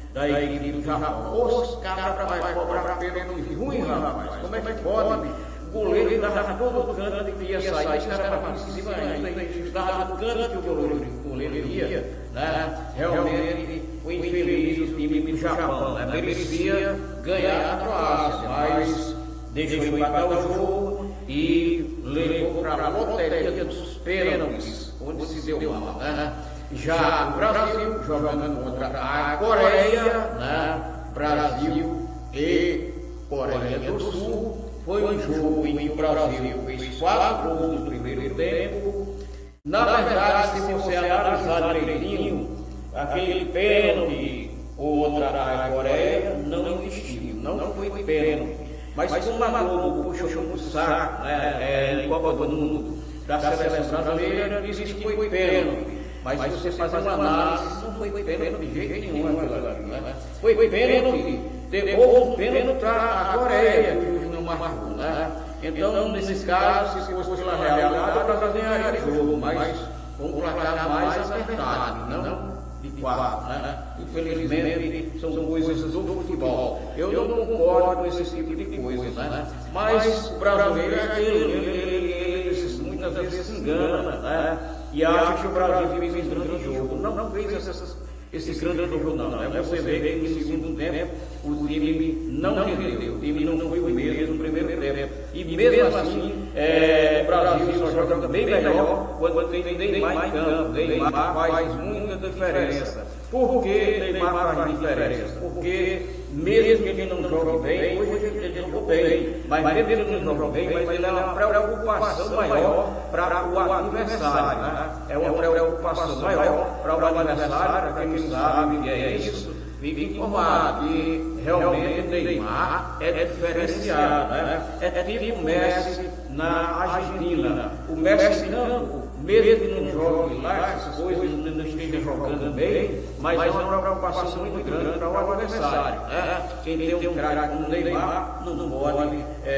da equipe do Japão. Os caras vai cobrar pênalti ruim, rapaz. Como é que pode? O goleiro estava todo canto que ia sair, os caras estavam em cima ainda, estava no canto que o goleiro, o goleiro ia, né? Realmente foi infeliz o time do Japão, né? Merecia ganhar a Croácia, mas deixou empatar o jogo e levou para a loteria dos pênaltis, onde se deu mal, né? Já o Brasil jogando contra a Coreia, né? Brasil e Coreia do Sul. Foi um jogo em que o Brasil fez quatro gols no primeiro tempo. Na verdade, se você analisar direitinho, aquele pênalti contra a Coreia não existiu, não foi pênalti. Mas como a Globo puxou o saco, né, é, em Copa do Mundo da seleção brasileira, disse que foi pênalti. Mas se você fazer uma análise, não foi pênalti de jeito nenhum, né? Foi pênalti, devolve um pênalti para a Coreia, que não marcou, né? Então, nesses casos, se fosse pela realidade, o Brasil ganharia o jogo, mas com um placar mais apertado, não de quatro, né? Infelizmente, são coisas do futebol. Eu não concordo com esse tipo de coisa, né? Mas o brasileiro é aquele, ele, ele muitas vezes se engana, né? E acha que o Brasil fez um grande jogo. Não, não fez essas, esse grande jogo, não. Né? Você vê que no segundo tempo o time não rendeu, o time não foi o mesmo no primeiro tempo. E mesmo assim, é, o Brasil só joga bem melhor quando tem Neymar em campo. Neymar faz muita diferença. Por que Neymar faz diferença? Porque mesmo que ele não jogue bem, hoje ele jogou bem, mas mesmo que ele não jogue bem, mas ele é uma preocupação maior para o adversário, né? É uma preocupação maior para o adversário, para quem sabe que é isso, fique informado que realmente Neymar é diferenciado, né? É tipo o Messi na Argentina. O Messi não, mesmo que não jogue lá, essas coisas não esteja jogando bem, mas é uma preocupação muito grande para o adversário, né? Quem tem um craque como Neymar não pode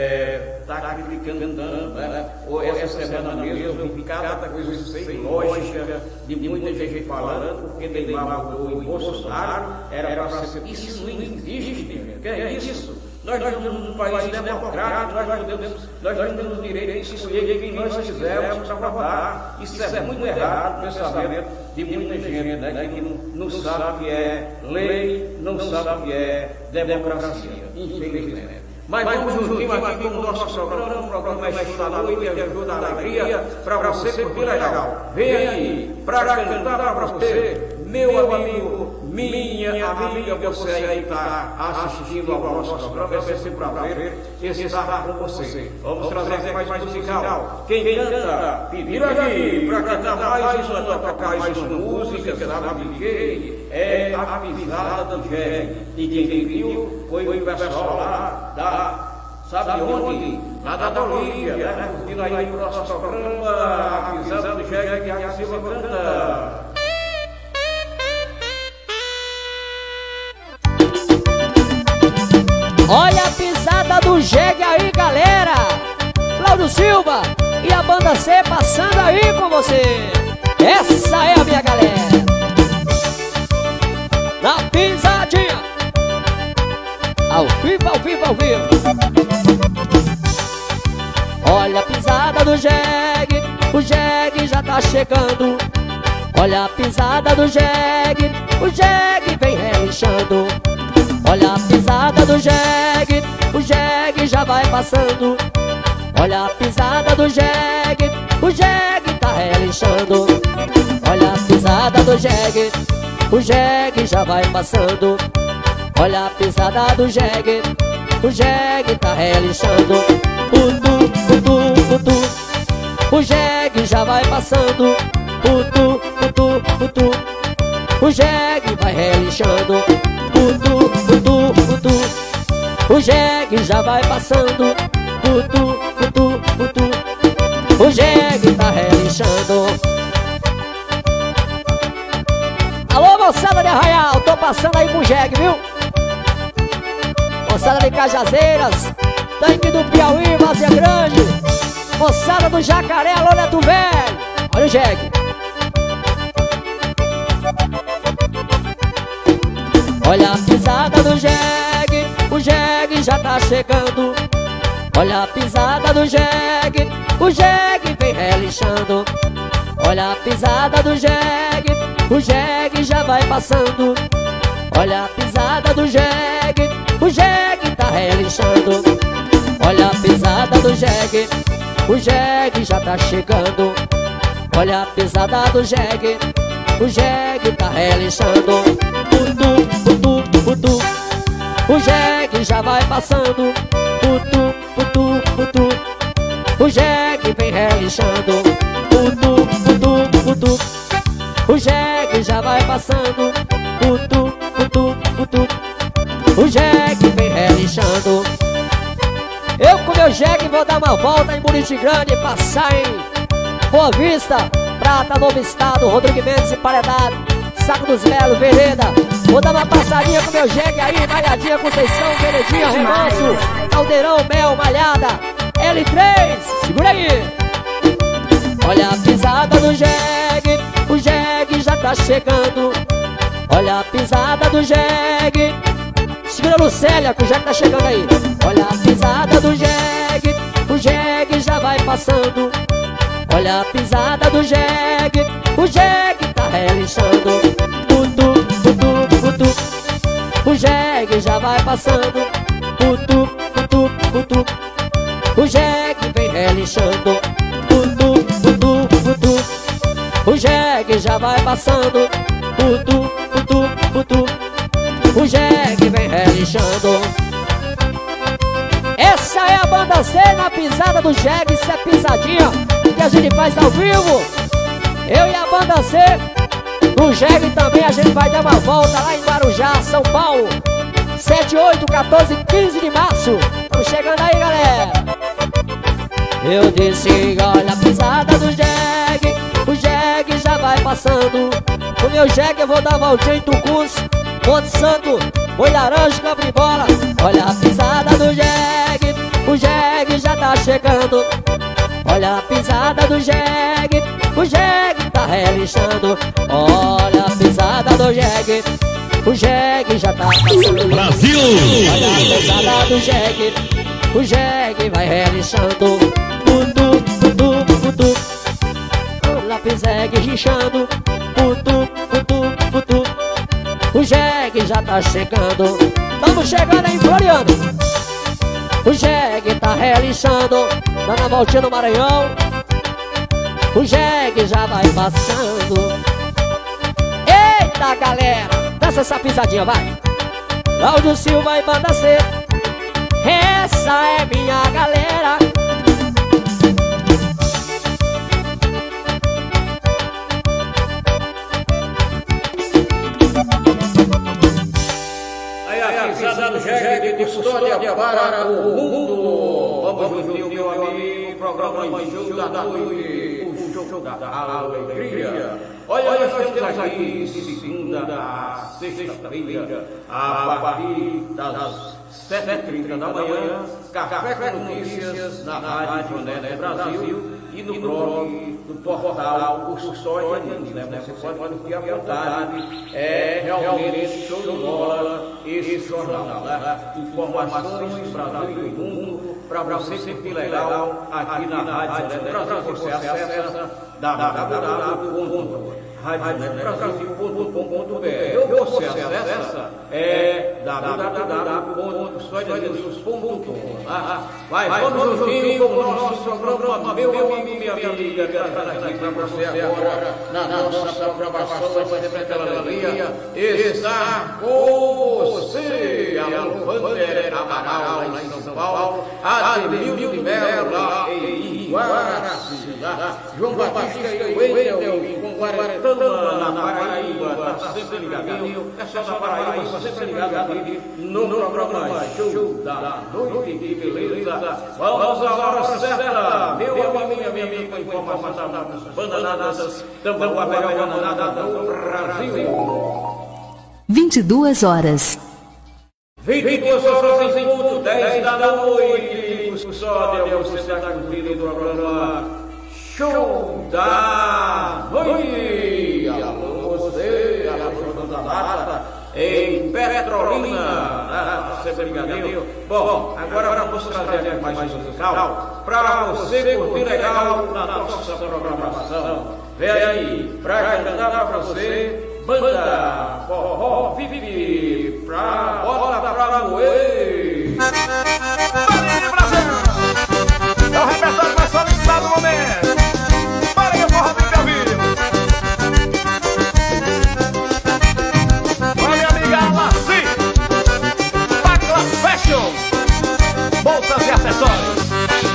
estar criticando tanto, né? Ou essa semana mesmo eu vi cada coisa sem lógica, de muita gente falando, porque Neymar votou em Bolsonaro, era para ser. Isso não existe, que é isso? Nós, nós somos um país democrático, nós, podemos, nós temos o direito de escolher quem nós quisermos para votar. Isso é muito errado, o pensamento de muita gente, né, que não, não sabe o que é lei, não sabe o que é democracia, infelizmente. Mas vamos juntinho aqui com o nosso programa, um programa Estuda da Noite, Ajuda da Alegria, para você curtir legal. Vem aí, para cantar para você, meu amigo, minha amiga, você aí está assistindo ao nosso programa, é sempre um prazer estar com você. Vamos trazer mais mais musical. Quem canta, pediram aqui para cantar mais uma, tocar mais uma música, sabe de quem? É a Pisada do Jegue. E quem pediu foi o pessoal lá da... Sabe onde? Lá da Bolívia, né? Curtindo aí o nosso programa, a Pisada do Jegue, que a Silva canta. Olha a pisada do jegue aí, galera. Cláudio Silva e a banda C passando aí com você. Essa é a minha galera. Na pisadinha, ao vivo, ao vivo, ao vivo. Olha a pisada do jegue, o jegue já tá chegando. Olha a pisada do jegue, o jegue vem relinchando. Olha a pisada do jegue, o jegue já vai passando. Olha a pisada do jegue, o jegue tá relinchando. Olha a pisada do jegue, o jegue já vai passando. Olha a pisada do jegue, o jegue tá relinchando. Putu, putu, putu, o jegue já vai passando. Putu, putu, putu, o jegue vai relinchando. Putu, putu, putu, o jegue já vai passando. Putu, putu, putu, o jegue tá relinchando. Alô, moçada de Arraial, tô passando aí com o jegue, viu? Moçada de Cajazeiras, Tanque do Piauí, Vazia Grande, moçada do Jacaré, alô, Neto Velho, olha o jegue. Olha a pisada do jegue, o jegue já tá chegando. Olha a pisada do jegue, o jegue vem relinchando. Olha a pisada do jegue, o jegue já vai passando. Olha a pisada do jegue, o jegue tá relinchando. Olha a pisada do jegue, o jegue já tá chegando. Olha a pisada do jegue, o jegue tá relinchando. Putu, putu, putu, o jegue já vai passando. Putu, putu, putu, o jegue vem relinchando. Putu, putu, putu, o jegue já vai passando. Putu, putu, putu, o jegue vem relinchando. Eu com meu jegue vou dar uma volta em Buriti Grande, passar em Boa Vista, Prata, Novo Estado, Rodrigo Mendes e Paredado, Saco dos Melos, Vereda. Vou dar uma passadinha com meu jegue aí, Malhadinha, Conceição, Veredinha, Remanso, Caldeirão, Mel, Malhada, L três, segura aí. Olha a pisada do jegue, o jegue já tá chegando. Olha a pisada do jegue, segura Lucélia que o jegue tá chegando aí. Olha a pisada do jegue, o jegue já vai passando. Olha a pisada do jegue, o jegue tá relinchando. Putu, putu, putu, o jegue já vai passando. Putu, putu, putu, o jegue vem relinchando. Putu, putu, putu, o jegue já vai passando. Putu, putu, putu, o jegue vem relinchando. Essa é a banda C na pisada do jegue. Isso é pisadinha que a gente faz ao vivo. Eu e a banda C no jegue também. A gente vai dar uma volta lá em Guarujá, São Paulo, sete, oito, quatorze e quinze de março. Estamos chegando aí, galera. Eu disse, olha a pisada do jegue, o jegue já vai passando. O meu jegue eu vou dar voltinha em Tucus, Monte Santo, Boi Laranja, Campo de Bola. Olha a pisada do jegue, o jegue já tá chegando. Olha a pisada do jegue, o jegue tá relinchando. Olha a pisada do jegue, o jegue já tá passando. Brasil! Olha a pisada do jegue, o jegue vai relinchando. Putu, putu, putu, olha a pisegue rinchando. Putu, putu, putu, o jegue já tá chegando. Estamos chegando aí, Floriano. O jegue tá relinchando, dando a voltinha no Maranhão. O jegue já vai passando. Eita, galera, dança essa pisadinha, vai. Cláudio Silva e banda C, essa é minha galera. Do jegue de custódia para o mundo. Vamos juntinho, meu amigo, programa de jogo da noite, o jogo da alegria. Olha, nós temos aqui segunda a sexta-feira, a partir das sete e trinta da manhã, Café com Notícias na Rádio Net Brasil e no blog do portal O Custódia News, né? Você pode ficar à vontade, é realmente show de bola esse jornal, né? Informações do Brasil e do mundo, para você curtir legal aqui na Rádio Net Brasil. Você acessa w w w ponto rádio net brasil ponto com ponto b r. Ou você acessa é w w w ponto custódia news ponto com. Vai, vamos juntinho com o nosso programa, meu amigo, minha amiga, que está aqui para você agora, na nossa programação, vai sempre aquela alegria, está com você, Alô Vander Amaral, lá em São Paulo, Ademil de Melo, lá em Iguaraci, João Batista e o Wendel, com Guaretama, na Paraíba, está sempre ligadinho, é só na Paraíba, está sempre ligadinho no programa Show da Noite, que beleza. Vamos à hora certa, meu amigo, minha amiga, com informação das bananas, também a melhor bananada do Brasil. vinte e duas horas. vinte e duas horas em ponto, dez da noite, Custódia, você está cumprindo o programa Show da Noite. Alô, você, alô, da Mata, em Pé Carolina, né? Você brigadeiro. Bom, agora vamos trazer aqui mais um musical para você curtir legal na nossa programação. Vem aí, para cantar para você, banda Forró Vive, pra bota pra moer. Valeu, Brasil! É o repertório mais solicitado no momento. Para que o Forró Vive ao vivo. Olha, minha amiga Laci, Pacla Fashion, bolsas e acessórios.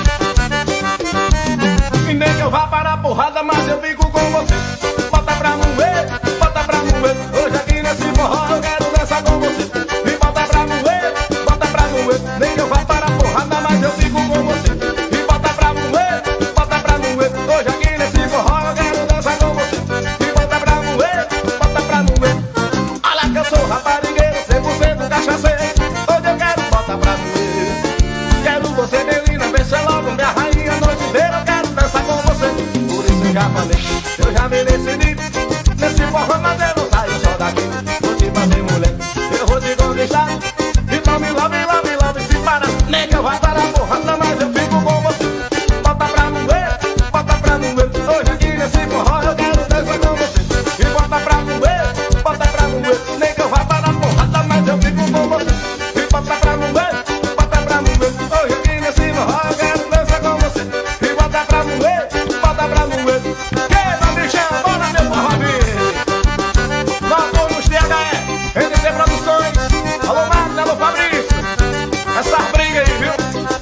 E nem que eu vá para a porrada, mas eu fico com você. Bota pra moer, bota pra moer. Hoje aqui nesse forró eu quero dançar com você. E bota pra moer, bota pra moer. Nem que eu vá para a porrada, mas eu fico com você. E bota pra moer, bota pra moer. Hoje aqui nesse forró eu quero dançar com você. E bota pra moer, bota pra moer. Olha que eu sou raparigueiro, cem por cento cachaceiro. Hoje eu quero bota pra moer. Quero você, menina, vem ser logo minha rainha a noite inteira. Eu quero dançar com você. Por isso eu já falei, eu já me decidi. Nesse forró mas eu não saio só daqui. Vou te fazer mulher, eu vou te conquistar. Então me love, love, love, se para. Nem que eu vá para a porrada, mas eu fico com você. Bota pra moer, bota pra moer. Hoje aqui nesse forró eu quero dançar com você. E bota pra moer, bota pra moer. Nem que eu vá para a porrada, mas eu fico com você. E bota pra moer, bota pra moer. Hoje aqui nesse forró eu quero dançar com você. E bota pra moer, bota pra moer. Queima, bichão, bora meu forró vive. Nós nos T H E, N T Produções. Alô Magna, alô Fabrício. Essa briga aí, viu?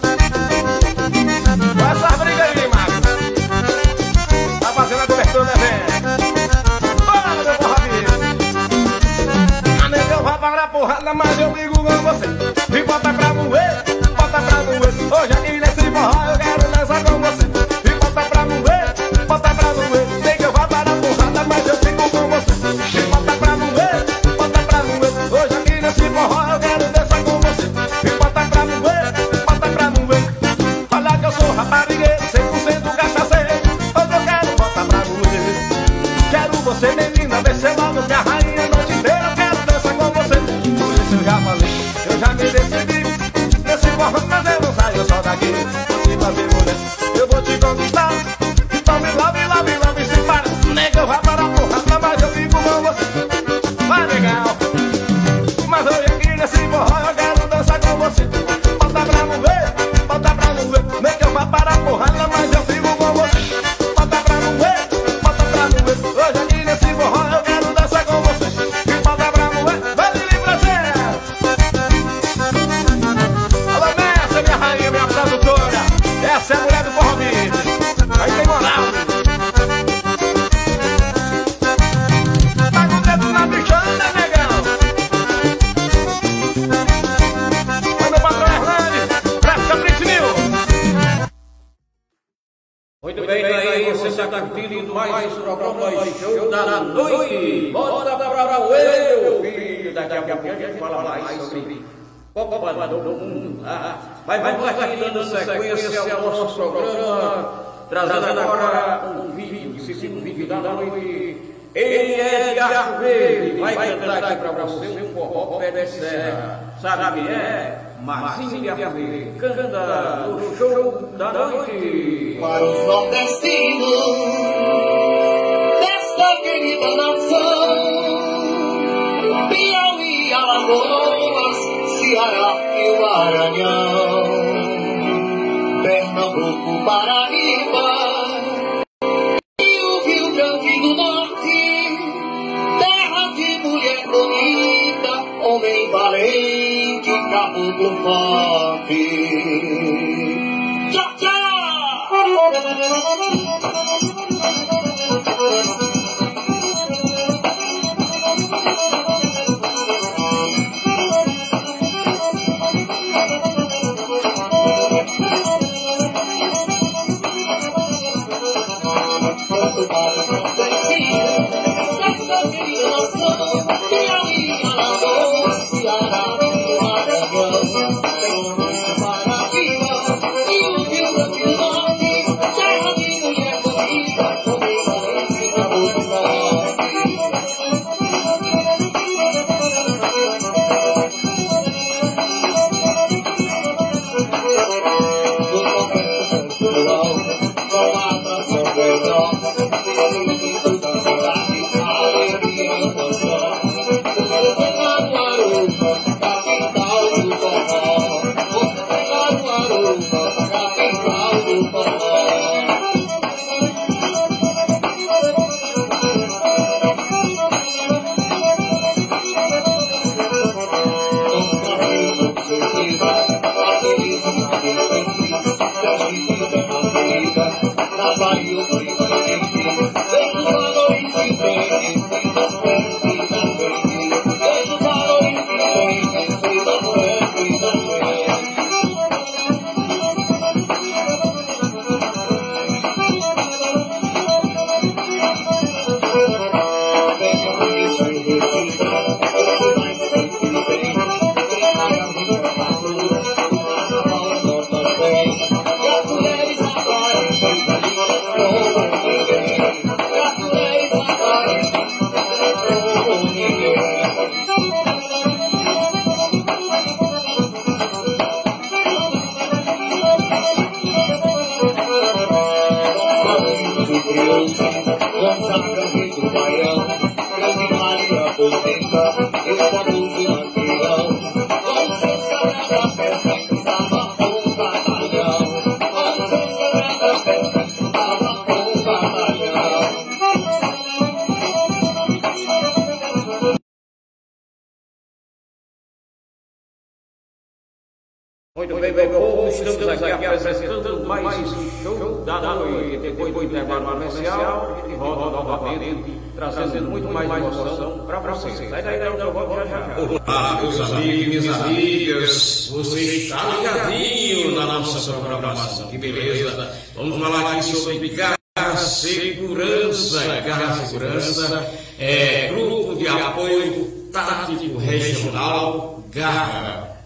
Essa briga aí, Magna. Tá fazendo a cobertura, né, velho? Bora meu forró vive. A nega vai para a porrada, mas eu brigo com você. E bota pra moer, bota pra moer. Hoje aqui nesse forró eu quero dançar com você. E bota pra moer, bota pra moer. Nem que eu vá para a porrada, mas eu fico com você. E bota pra moer, bota pra moer. Hoje aqui nesse forró eu quero dançar com você. E bota pra moer, bota pra moer. Olha que eu sou raparigueiro, cem por cento cachaceiro. Hoje eu quero botar pra moer. Quero você, menina, descer logo minha rainha a noite inteira. Eu quero dançar com você. Por isso eu já falei, eu já me decidi. Nesse forró mas eu não saio só daqui. Vou te fazer mulher, eu vou te conquistar. Então me love, love, love, se para. Nem que eu vá para a porrada, mas eu fico com você. Vai legal. Mas hoje aqui nesse forró eu quero dançar com você. Bota pra mover, bota pra mover. Nem que eu vá para a porrada, mas eu fico com você. Bota pra mover, bota pra mover. Hoje aqui nesse forró eu quero dançar com você. E bota pra mover, vai de prazer. Alô, Nessa, minha rainha, minha produtora. Essa é a mulher do forró vive. Aí tem moral. Tá com o dedo na bichana, negão. Mas meu patrão Hernandes, presta Britnil. Muito bem, daí você está curtindo mais um programa Show da Noite. Bota pra moer, meu filho. Daqui a pouco a gente fala mais sobre Copa do Mundo. Mas vamos aqui dando sequência ao nosso programa, trazendo agora um vídeo, o segundo vídeo da noite. Ele é de Arco Verde, vai cantar aqui pra você um forró pé de serra. Sabe quem é? Marcinho de Arco Verde, canta no Show da Noite. Para os nordestinos desta querida nação, Piauí, Alagoas, Ceará e o Maranhão, Pernambuco, Paraíba e o Rio Grande do Norte, terra de mulher bonita, homem valente, caboclo forte. Tchau, tchau! Terra de mulher bonita, trabalho principalmente, desde os valores que tem, desde os valores que tem, sei da fé e da fé. Muito bem, meu povo, estamos aqui apresentando mais um show da noite. Depois do intervalo comercial, a gente volta novamente, trazendo muito mais emoção para vocês. Sai daí, daí, eu volto já já. Olá, meus amigos, minhas amigas, você está ligadinho na nossa programação, que beleza. Vamos falar aqui sobre Garra Segurança. Garra Segurança é grupo de apoio tático regional Garra.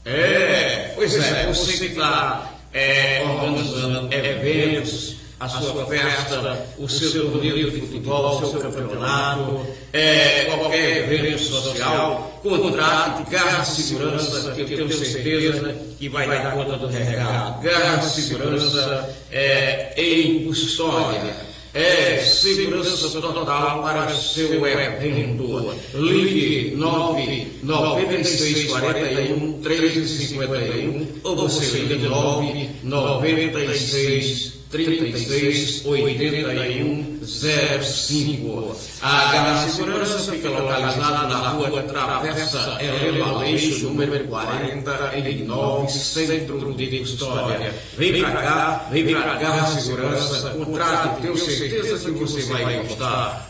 É, pois é, você que está é, organizando eventos, a sua festa, o seu torneio de futebol, o seu campeonato, é, qualquer evento social, contrate Garra Segurança, que eu tenho certeza que vai dar conta do recado. Garra Segurança é, em Custódia. É segurança total para seu evento. Ligue nove nove seis quatro um três cinco um ou você liga nove nove seis trinta e seis oitenta e um zero cinco. A Garra Segurança fica localizada na rua Travessa Helena Aleixo, número quarenta e nove, Centro de Custódia. Vem pra cá, vem pra Garra Segurança, contrate, tenho certeza que você vai gostar.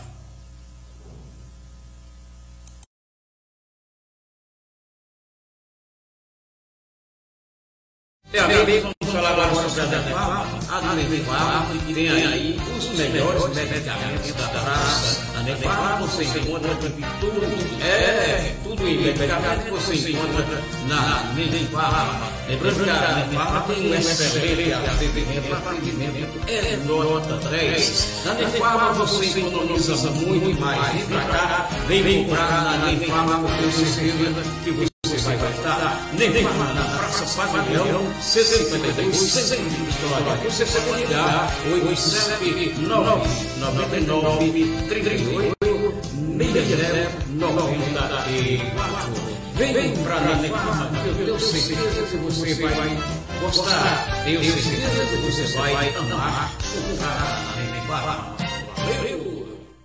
É, amigos, vamos falar agora sobre a Nefar. A Nefar que tem aí os melhores medicamentos da praça. A Nefar você encontra tudo, é, tudo em medicamento você encontra na Nefar. Lembrando que a Nefar tem um excelente atendimento, atendimento é nota dez. Na Nefar você economiza muito mais. Vem pra cá, vem comprar na Nefar, porque eu tenho certeza que você Você vai gastar nem na Praça Pavilhão, sessenta e dois, sessenta de Custódia. Você pode ligar oito sete nove nove nove três oito seis zero nove quatro. Vem pra Nefar, que eu tenho certeza que você vai gostar. Tenho certeza que você vai amar comprar na Nefar. Valeu!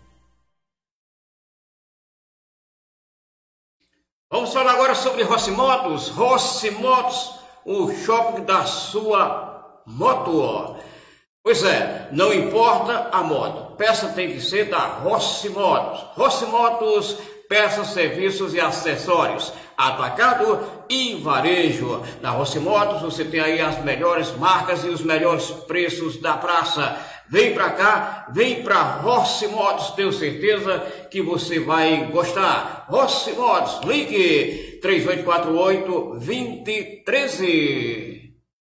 Vamos falar agora sobre Rossi Motos. Rossi Motos, o shopping da sua moto. Pois é, não importa a moto, peça tem que ser da Rossi Motos. Rossi Motos, peças, serviços e acessórios, atacado e varejo. Na Rossi Motos você tem aí as melhores marcas e os melhores preços da praça. Vem pra cá, vem pra Rossi Motos, tenho certeza que você vai gostar. Rossi Motos, ligue três oito quatro oito, dois zero um três.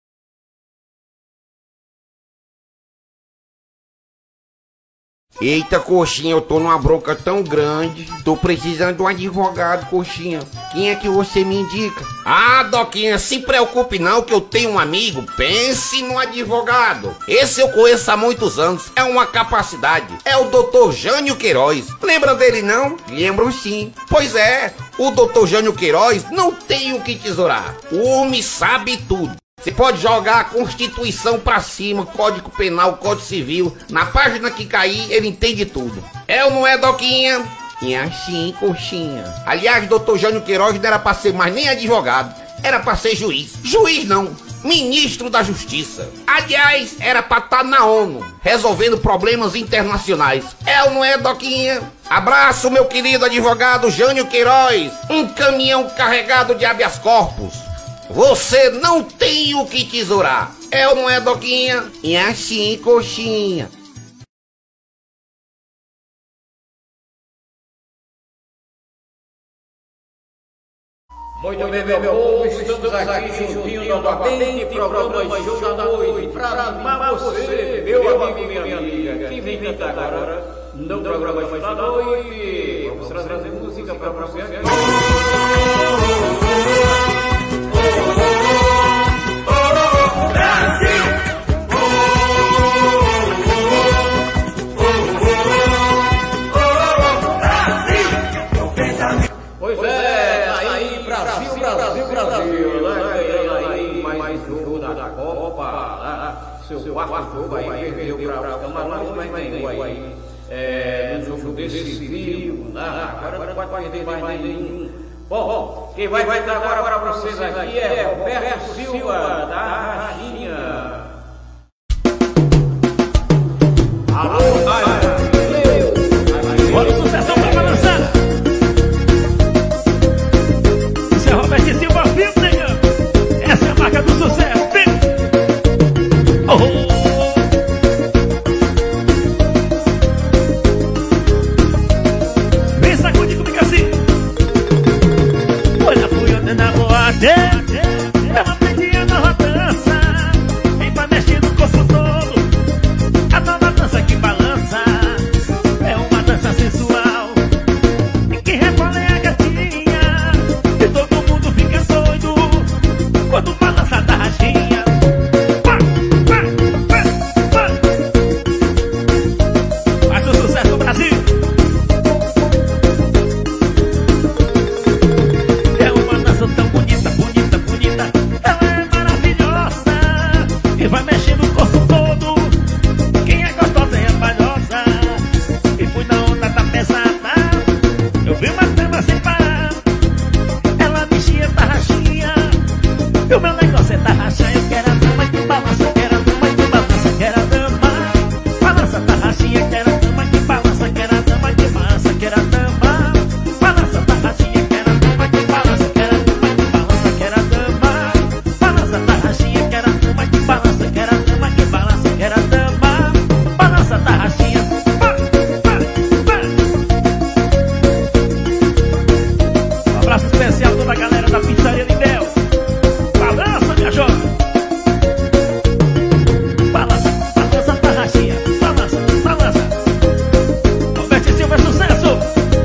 Eita, coxinha, eu tô numa bronca tão grande. Tô precisando de um advogado, coxinha. Quem é que você me indica? Ah, Doquinha, se preocupe não, que eu tenho um amigo. Pense no advogado. Esse eu conheço há muitos anos. É uma capacidade. É o doutor Jânio Queiroz. Lembra dele não? Lembro sim. Pois é, o doutor Jânio Queiroz não tem o que tesourar. O homem sabe tudo. Você pode jogar a Constituição pra cima, Código Penal, Código Civil. Na página que cair, ele entende tudo. É ou não é, Doquinha? É assim, coxinha. Aliás, doutor Jânio Queiroz não era pra ser mais nem advogado. Era pra ser juiz. Juiz não, ministro da Justiça. Aliás, era pra estar na ONU, resolvendo problemas internacionais. É ou não é, Doquinha? Abraço, meu querido advogado Jânio Queiroz. Um caminhão carregado de habeas corpus. Você não tem o que tesourar. É ou não é, Doquinha? E assim, coxinha. Muito bem, meu povo, estamos aqui juntinho novamente, programa Show da Noite, para animar você, meu amigo e minha amiga, que vem cantar agora no programa Show da Noite. Vamos trazer música para você aqui. Pois é, aí Brasil, Brasil, Brasil, né? Aí mais jogo da Copa, né? Seu quarto jogo aí perdeu para o Camarões, mas ganhou aí é, no jogo decisivo, né? Agora não pode perder mais nenhum. Bom, quem vai cantar agora para vocês aqui é Roberto Silva, da Rachinha. Alô, olha o sucessão pra balançar. Isso é Roberto Silva, viu, negão? Essa é a marca do sucesso, vem! Oh! Vem sacudir comigo assim. Olha, fui ontem na boate, eu aprendi a nova dança. Vem pra mexer no corpo todo, a nova dança que balança. É uma dança sensual, e quem rebola é a gatinha, e todo mundo fica doido quando balança da rachinha. Vai, vai, vai, vai. Faz o sucesso do Brasil. É uma dança tão bonita, bonita, bonita. Ela é maravilhosa e vai mexendo o corpo todo. Quem é gostosa é a palhosa. E fui na onda da pesada, eu vi uma dama sem parar. Ela mexia da rachinha, e o meu negócio é da racha. Eu quero a dama que balança, quero a dama que balança, quero a dama. Balança da rachinha, quero a dama que balança, quero a dama que balança, quero a dama. Balança da rachinha, quero a dama que balança, quero a dama que balança, quero a dama. Balança da rachinha, quero a dama que balança, quero a dama que balança, quero a dama. Balança da rachinha. Um abraço especial a toda a galera da pizzaria Lindel. Balança, minha jovem. Balança, balança da rachinha. Balança, balança. Roberto Silva é sucesso.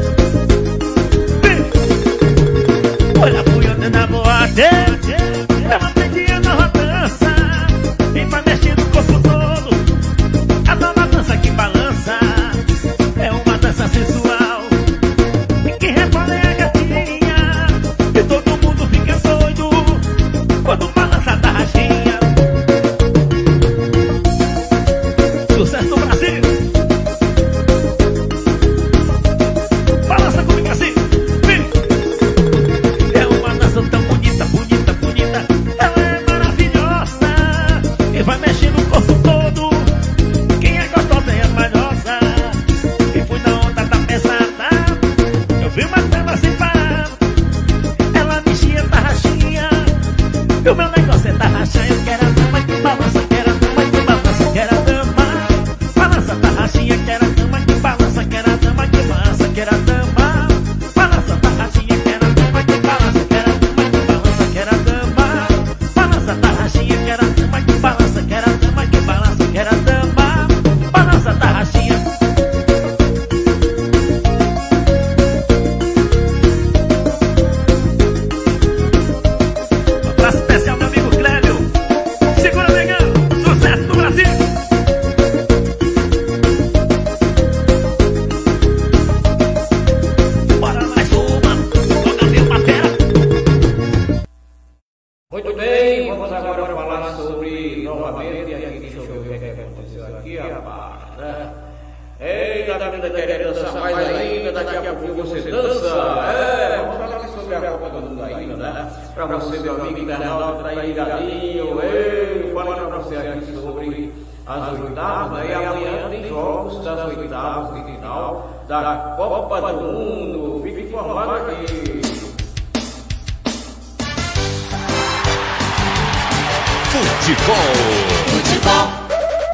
Vem. Olha, fui ontem na boate, eu aprendi a nova dança. Vem pra mexer no corpo todo, a nova dança que balança. É uma dança sensual, e quem rebola é a gatinha, e todo mundo fica doido quando balança da rachinha. Sucesso do Brasil. Balança comigo assim. Vem. É uma dança tão bonita, bonita, bonita. Ela é maravilhosa e vai mexer no corpo todo. Quem é gostosa é a malhosa. E fui na onda da pesada, eu vi uma dama sem parar. Ela mexia da rachinha, e o meu negócio é da racha. Eu quero a dama que balança, quero a dama que balança, quero a dama. Balança da rachinha, quero a dama que balança, quero a dama que balança, quero a dama. Balança da rachinha, quero a dama que balança, quero a dama que balança, quero a dama. Balança da rachinha, quero a dama que balança, quero a dama que balança, quero a dama. Balança da rachinha. Um abraço especial, meu amigo Clébio. Segura, negão. Sucesso do Brasil. Bora mais uma. Toca meu batera. Muito bem, vamos agora falar sobre novamente aqui. Deixa eu ver o que aconteceu aqui, rapaz, né? Ei, a menina querendo dançar mais ainda, daqui a pouco você dança. É, vamos falar sobre sobre a Copa do Mundo ainda, né? Para você, meu amigo internauta, tá aí ligadinho, ei, falando para você aqui sobre as oitavas, né? E amanhã tem jogos das oitavas de final da Copa do Mundo. Fique informado aqui. Futebol. Futebol.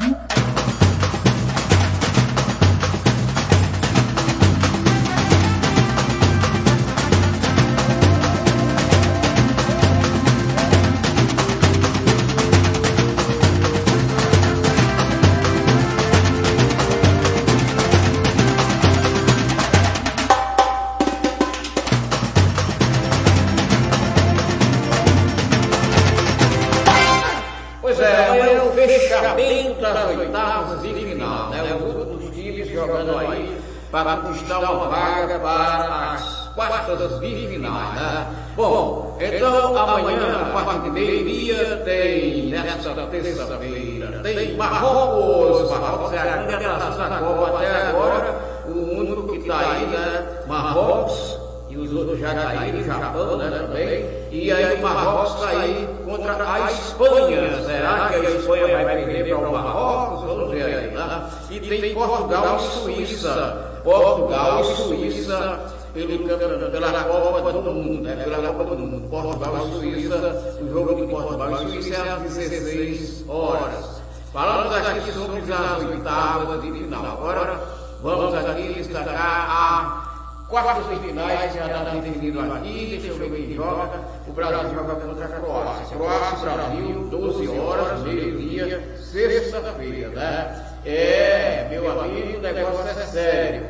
Pois é, amanhã é o fechamento das oitavas de final, né? Os outros times jogando aí para conquistar uma vaga para as quartas de final, né? Bom, então amanhã, a partir de meio-dia, tem nesta terça-feira, tem Marrocos. Marrocos é a grande atração da Copa até agora, o único que está aí, né? Marrocos. E os outros já caíram, o Japão, né, também. E aí o Marrocos está aí contra a Espanha. Será que a Espanha vai perder para o Marrocos? Vamos ver aí, né? E tem Portugal e Suíça. Portugal e Suíça pelo, pela Copa do Mundo, né? Pela Copa do Mundo. Portugal e Suíça, o jogo de Portugal e Suíça é às dezesseis horas. Falamos aqui sobre as oitavas de final. Agora vamos aqui destacar a quartas de finais, já está definido aqui, deixa eu ver quem joga. O Brasil joga contra a Croácia. Croácia e Brasil, doze horas, meio-dia, sexta-feira, né? É, meu amigo, o negócio é sério.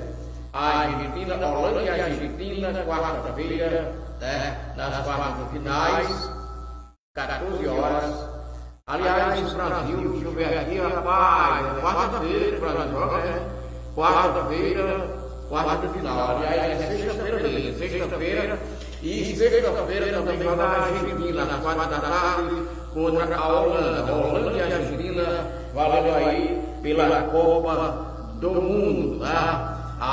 A Argentina, a Holanda e a Argentina, quarta-feira, né? Nas quartas de finais, quatorze horas. Aliás, o Brasil, deixa eu ver aqui, rapaz, quarta-feira, o Brasil joga, né? Quarta-feira. Quarta de final, aliás, é sexta-feira mesmo, sexta-feira, e sexta-feira também joga a Argentina, na quarta da tarde, contra a Holanda. A Holanda e a Argentina valendo aí pela Copa do Mundo, né?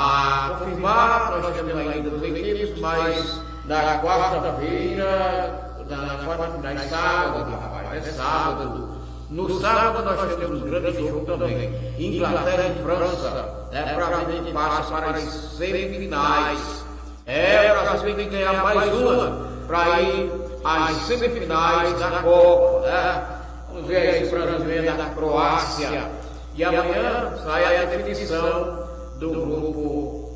A confirmar, nós temos ainda duas equipes, mas na quarta-feira, na quarta-feira, sábado, rapaz, é sábado. No sábado nós temos um grande jogo também, Inglaterra e França, né, para ver quem passa para as semifinais. É, o Brasil tem que ganhar mais uma para ir às semifinais da Copa, né? Vamos ver aí se o Brasil ganha da Croácia. E amanhã sai a definição do grupo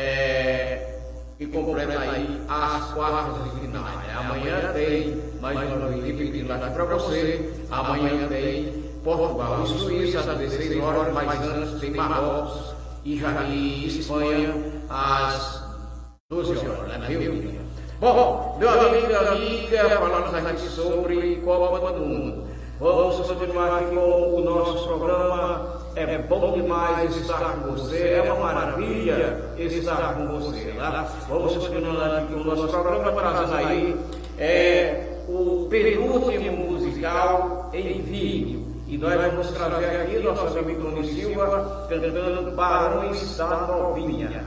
é, que completa aí as quartas de final. Amanhã tem mais uma equipe lá para você. Amanhã tem Portugal e Suíça às dezesseis horas, mas antes tem Marrocos e, e Espanha às doze horas, né? Rio. Bom, meu amigo e amiga, falamos aqui sobre Copa do Mundo. Vamos continuar aqui com o nosso programa. É bom demais estar com você, é uma maravilha estar com você, tá? Vamos continuar aqui com o nosso programa, trazendo aí é, o penúltimo musical em vídeo. E nós vamos trazer aqui nosso amigo Tony Silva cantando Barões da Novinha.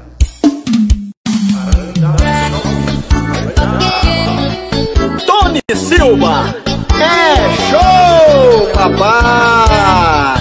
Tony Silva é show, papai!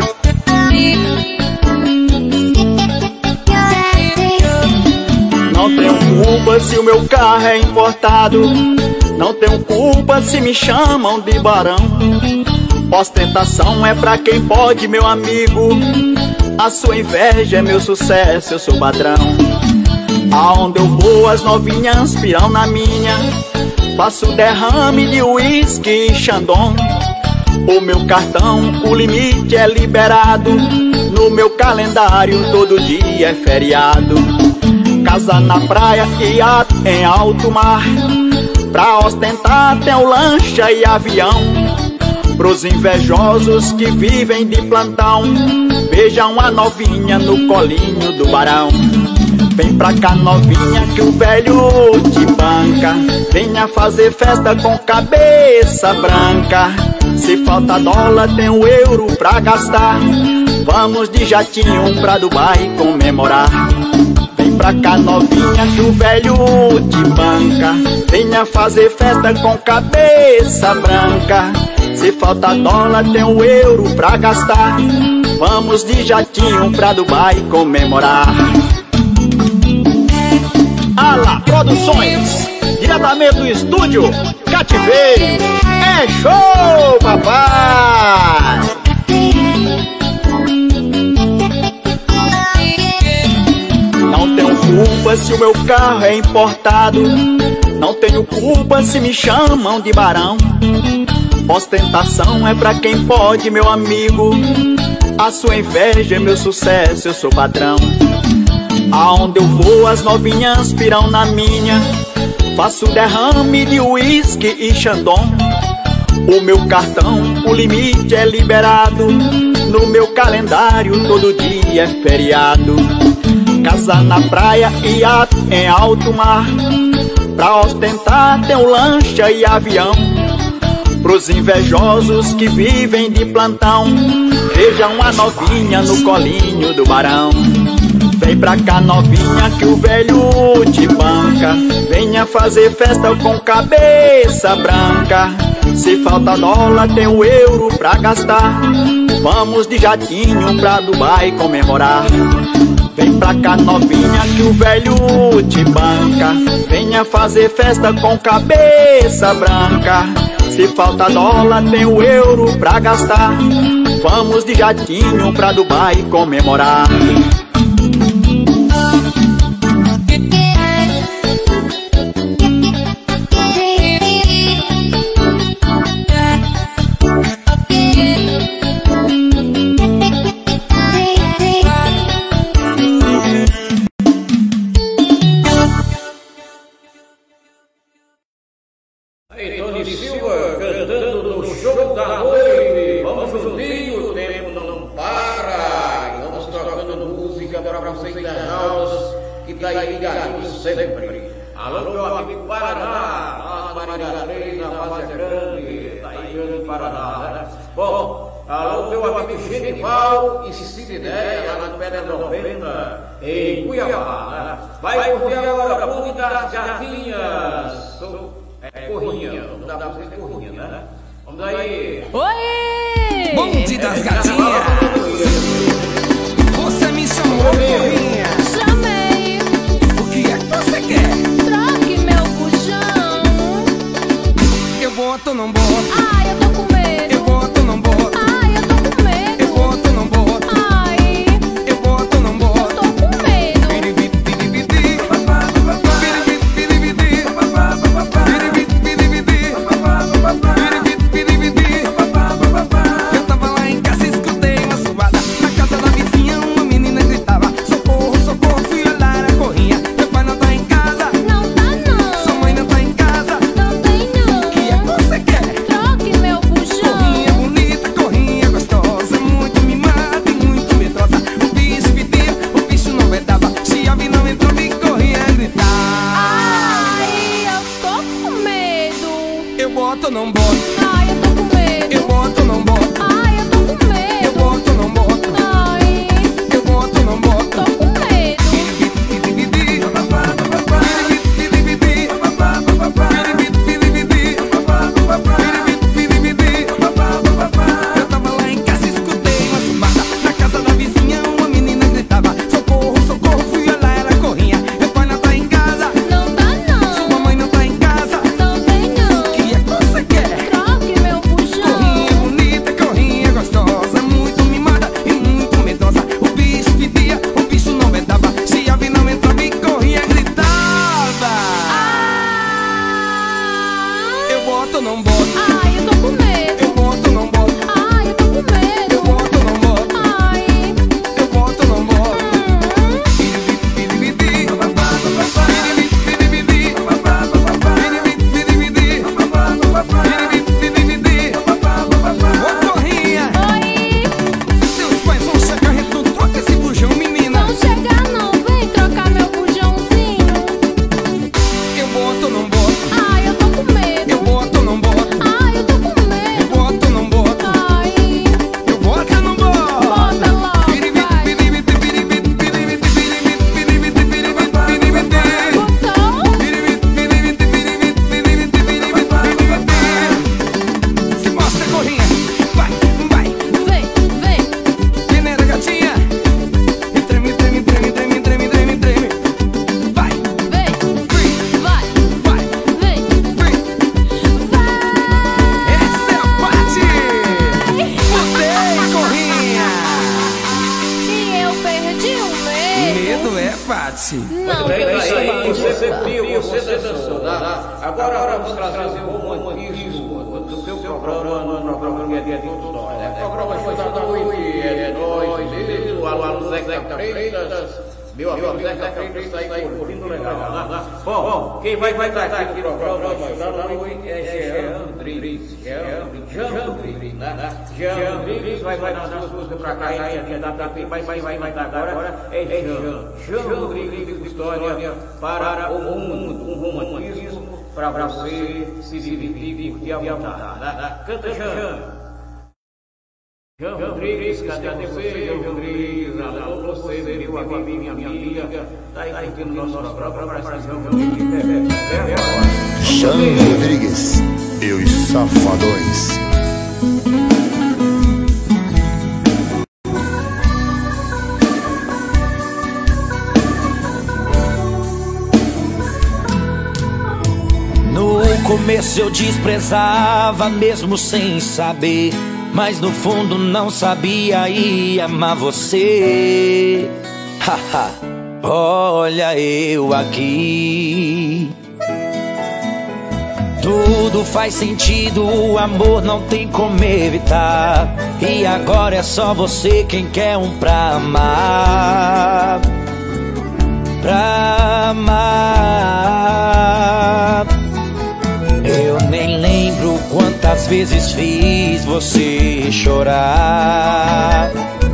Não tenho culpa se o meu carro é importado, não tenho culpa se me chamam de barão. Ostentação é pra quem pode, meu amigo, a sua inveja é meu sucesso, eu sou padrão. Aonde eu vou as novinhas piram na minha, faço derrame de uísque e chandon. O meu cartão, o limite é liberado, no meu calendário todo dia é feriado. Casa na praia e iate em alto mar, pra ostentar tem o lancha e avião. Pros invejosos que vivem de plantão, vejam a novinha no colinho do barão. Vem pra cá novinha que o velho te banca, venha fazer festa com cabeça branca. Se falta dólar tem um euro pra gastar, vamos de jatinho pra Dubai comemorar. Vem pra cá novinha que o velho te banca. Venha fazer festa com cabeça branca. Se falta dólar tem um euro pra gastar. Vamos de jatinho pra Dubai comemorar. Ala Produções, diretamente do estúdio Cativeiro. É show, papai! Não tenho culpa se o meu carro é importado. Não tenho culpa se me chamam de barão. Ostentação é pra quem pode, meu amigo. A sua inveja é meu sucesso, eu sou patrão. Aonde eu vou as novinhas piram na minha. Faço derrame de uísque e chandon. O meu cartão, o limite é liberado. No meu calendário todo dia é feriado. Casa na praia e iate em alto mar. Pra ostentar tem um lancha e avião. Pros invejosos que vivem de plantão, vejam a novinha no colinho do barão. Vem pra cá novinha que o velho te banca. Venha fazer festa com cabeça branca. Se falta dólar tem um euro pra gastar. Vamos de jatinho pra Dubai comemorar. Vem pra cá novinha que o velho te banca. Venha fazer festa com cabeça branca. Se falta dólar tem um euro pra gastar. Vamos de jatinho pra Dubai comemorar. Aí, Tony Silva cantando no show da noite. Vamos juntinho, o tempo não para. E vamos tocando música para vocês internautas que tá aí ligadinho sempre. Alô, meu amigo Paraná, lá na Maringá três, na Várzea Grande, tá aí grande Paraná, né? Bom, alô, meu amigo Genival e Cicidéia, lá na Pedra Novena, em Cuiabá, né? Vai ouvir agora, Bonde das Gatinhas. É corrinha, vamos dar pra vocês corrinha, né? Vamos aí! Oi! Bonde das Gatinhas! Você me chamou, corrinha? Chamei! O que é que você quer? Troque meu puxão! Eu boto ou não boto? Ai, eu tô com medo! Eu boto ou não boto? Ai, eu tô com medo! Eu boto ou não boto? Ai, eu boto ou não boto? Eu tô com medo! Biribidi, biribidi, eu tava lá em casa e escutei uma disfarce. Não, bem, eu aí, estou você disfarce. viu, você dançou, tá? Agora vamos trazer o romantismo do seu programa, no programa que é de todos nós, né? O programa foi da noite, é de nós, ele, o aluno Zeca Freitas, meu amigo Zeca Freitas está aí curtindo legal, né? Bom, bom, quem vai vai estar aqui no programa da noite é Jean Rodrigues, Jean Rodrigues, né? Jean Rodrigues vai vai dar duas músicas pra cá, e aqui da T P, mas vai vai vai dar agora é Jean, Jean Rodrigues, história para o mundo, um romantismo para você se divertir e curtir a vontade, né? Canta Jean. Jean Rodrigues, cadê você, Jean Rodrigues? Alô, você, meu amigo e minha amiga, tá aí curtindo o nosso programa, para Jean Rodrigues. Jean Rodrigues e os Safadões. No começo eu desprezava mesmo sem saber, mas no fundo não sabia e amar você. Haha, olha eu aqui. Tudo faz sentido, o amor não tem como evitar. E agora é só você quem quer um pra amar. Pra amar. Eu nem lembro quantas vezes fiz você chorar,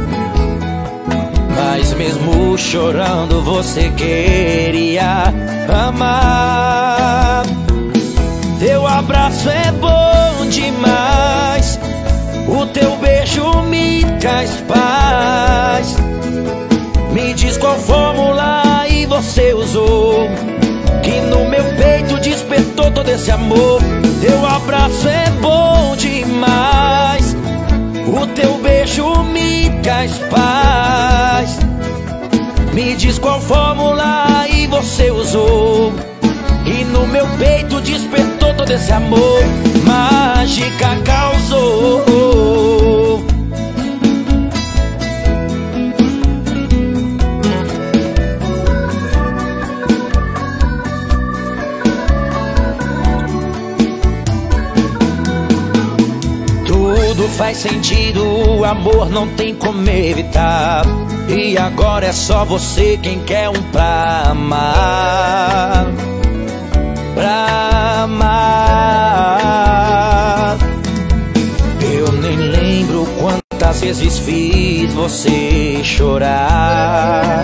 mas mesmo chorando você queria amar. Teu abraço é bom demais, o teu beijo me traz paz. Me diz qual fórmula e você usou, que no meu peito despertou todo esse amor. Teu abraço é bom demais, o teu beijo me traz paz. Me diz qual fórmula e você usou, que no meu peito despertou todo esse amor. Mágica causou. Tudo faz sentido, o amor não tem como evitar. E agora é só você quem quer um pra amar. Pra amar. Eu nem lembro quantas vezes fiz você chorar,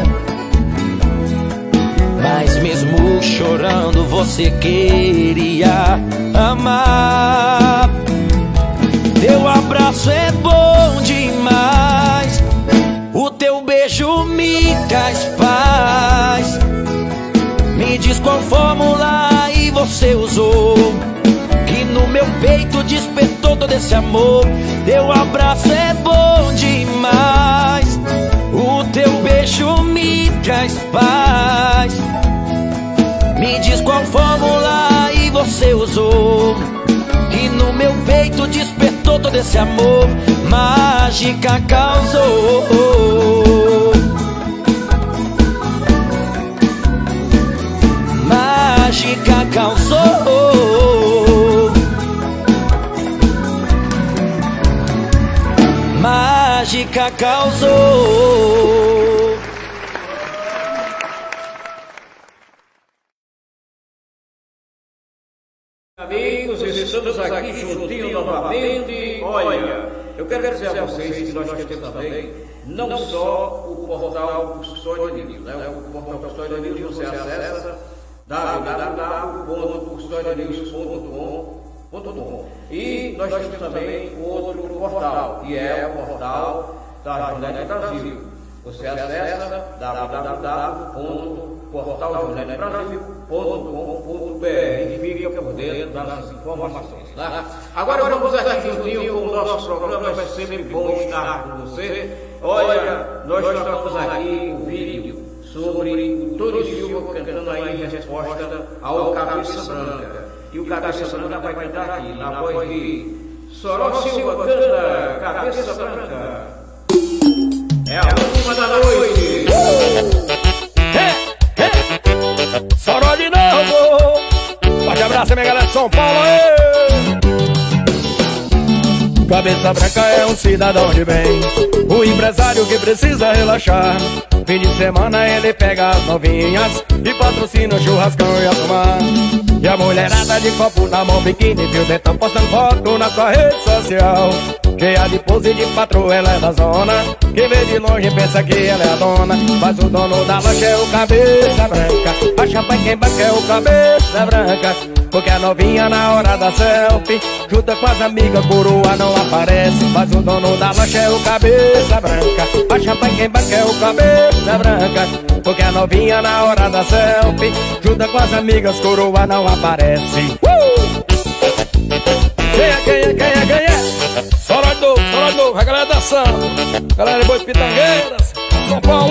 mas mesmo chorando você queria amar. Teu abraço é bom demais, o teu beijo me traz paz. Me diz qual fórmula e você usou, que no meu peito despertou todo esse amor. Teu abraço é bom demais, o teu beijo me traz paz. Me diz qual fórmula e você usou, que no meu peito despertou todo esse amor. Mágica causou. Mágica causou. Mágica causou. Amigos, estamos aqui juntinho novamente. Olha, eu quero dizer a vocês que nós temos também não só o portal Custódia News, né? O portal Custódia News você acessa w w w ponto custódia news ponto com e nós temos também outro portal, que é o portal da Jornada Brasil. Você acessa w w w ponto portal jornada brasil ponto com ponto b r e fica por dentro das informações. Tá? Agora vamos aqui juntinho com o nosso programa, vai ser sempre bom estar com você. Olha, nós tocamos aqui um vídeo sobre o Tony Silva cantando aí em resposta ao Cabeça Branca. E o Cabeça Branca vai cantar aqui, na voz de Soró Silva canta Cabeça Branca. É a última da noite. É. São Paulo, ei! Cabeça branca é um cidadão de bem, o empresário que precisa relaxar. Fim de semana ele pega as novinhas e patrocina o churrascão e a tomar. E a mulherada de copo na mão, biquíni, viu dentro, postando foto na sua rede social. Cheia de pose de patroa, ela é da zona. Quem vê de longe pensa que ela é a dona, mas o dono da lancha é o cabeça branca. A champanhe quem banca é o cabeça branca, porque a novinha na hora da selfie junta com as amigas, coroa não aparece. Mas o dono da lancha é o cabeça branca. A champanhe quem banca é o cabeça branca, porque a novinha na hora da selfie junta com as amigas, coroa não aparece. uh! Quem é, quem é, quem é, quem é? Só nós dois, só nós dois, a galera da samba, galera de Boi Pitangueiras, São Paulo.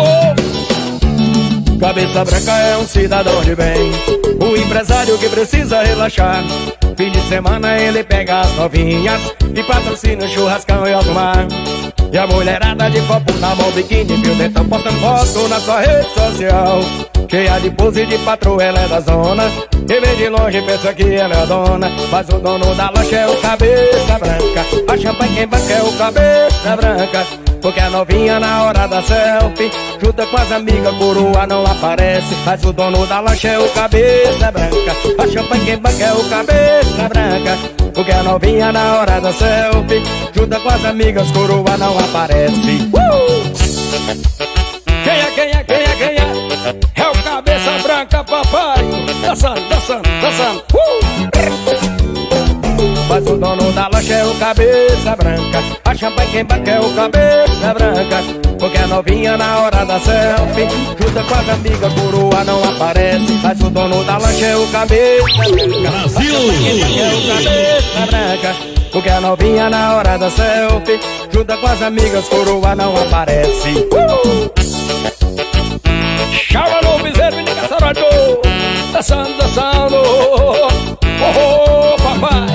Cabeça branca é um cidadão de bem, o empresário que precisa relaxar. Fim de semana ele pega as novinhas e patrocina o churrascão e alto mar. E a mulherada de copo na mão, biquíni, viu dentro, postando foto na sua rede social. Cheia de pose de patroa, ela é da zona. Quem vê de longe pensa que ela é a dona, mas o dono da lancha é o cabeça branca. A champanhe quem banca é o cabeça branca, porque a novinha na hora da selfie junta com as amigas, coroa não aparece. Mas o dono da lancha é o cabeça branca. A champanhe quem banca é o cabeça branca, porque a novinha na hora da selfie junta com as amigas, coroa não aparece. uh! Quem é, quem é, quem é, quem é? É o cabeça branca, papai. Dançando, dançando, dançando. uh! Mas o dono da lancha é o cabeça branca. A champanhe quem banca é o cabeça branca, porque a novinha na hora da selfie junta com as amigas, coroa não aparece. Mas o dono da lancha é o cabeça branca. Brasil! É o cabeça branca, porque a novinha na hora da selfie junta com as amigas, coroa não aparece. uh! Chama no piseiro, menina Caçarodo, dançando, dançando. Oh, oh, papai.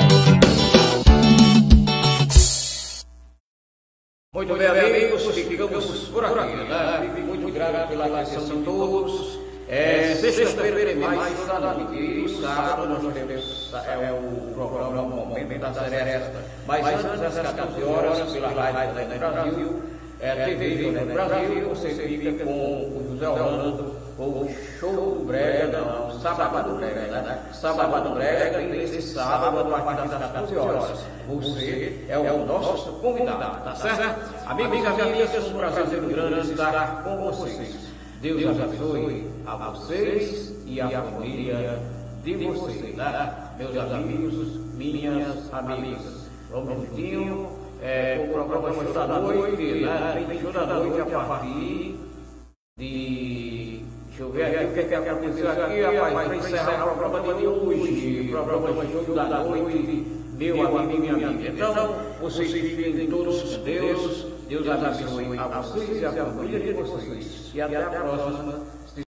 Muito bem, amigos, ficamos por aqui, né? Muito grato pela atenção de todos. É, sexta-feira tem mais toda noite. E sábado nós temos é, o programa Momento da Seresta. Mas antes das quatorze horas, pela Rádio da Brasil, é, T V do Brasil, você fica com o José Orlando, o Show do Brega, não, Sábado do Brega, né? Sábado do Brega, tem esse sábado a partir das quatorze horas. Você é o nosso convidado, tá certo? Amigos e amigas, é um prazer muito grande estar com vocês. Deus abençoe a vocês e a família de vocês, né? Meus amigos, minhas amigas. Vamos juntinho. É, o programa Show da Noite, né? Tem Show da Noite a partir de... Deixa eu ver aqui o que, que aconteceu aqui, rapaz, para encerrar o programa de hoje. O programa Show da Noite, meu amigo e minha amiga. Então, vocês fiquem todos com Deus. Deus abençoe a vocês e a família de vocês. E até a próxima.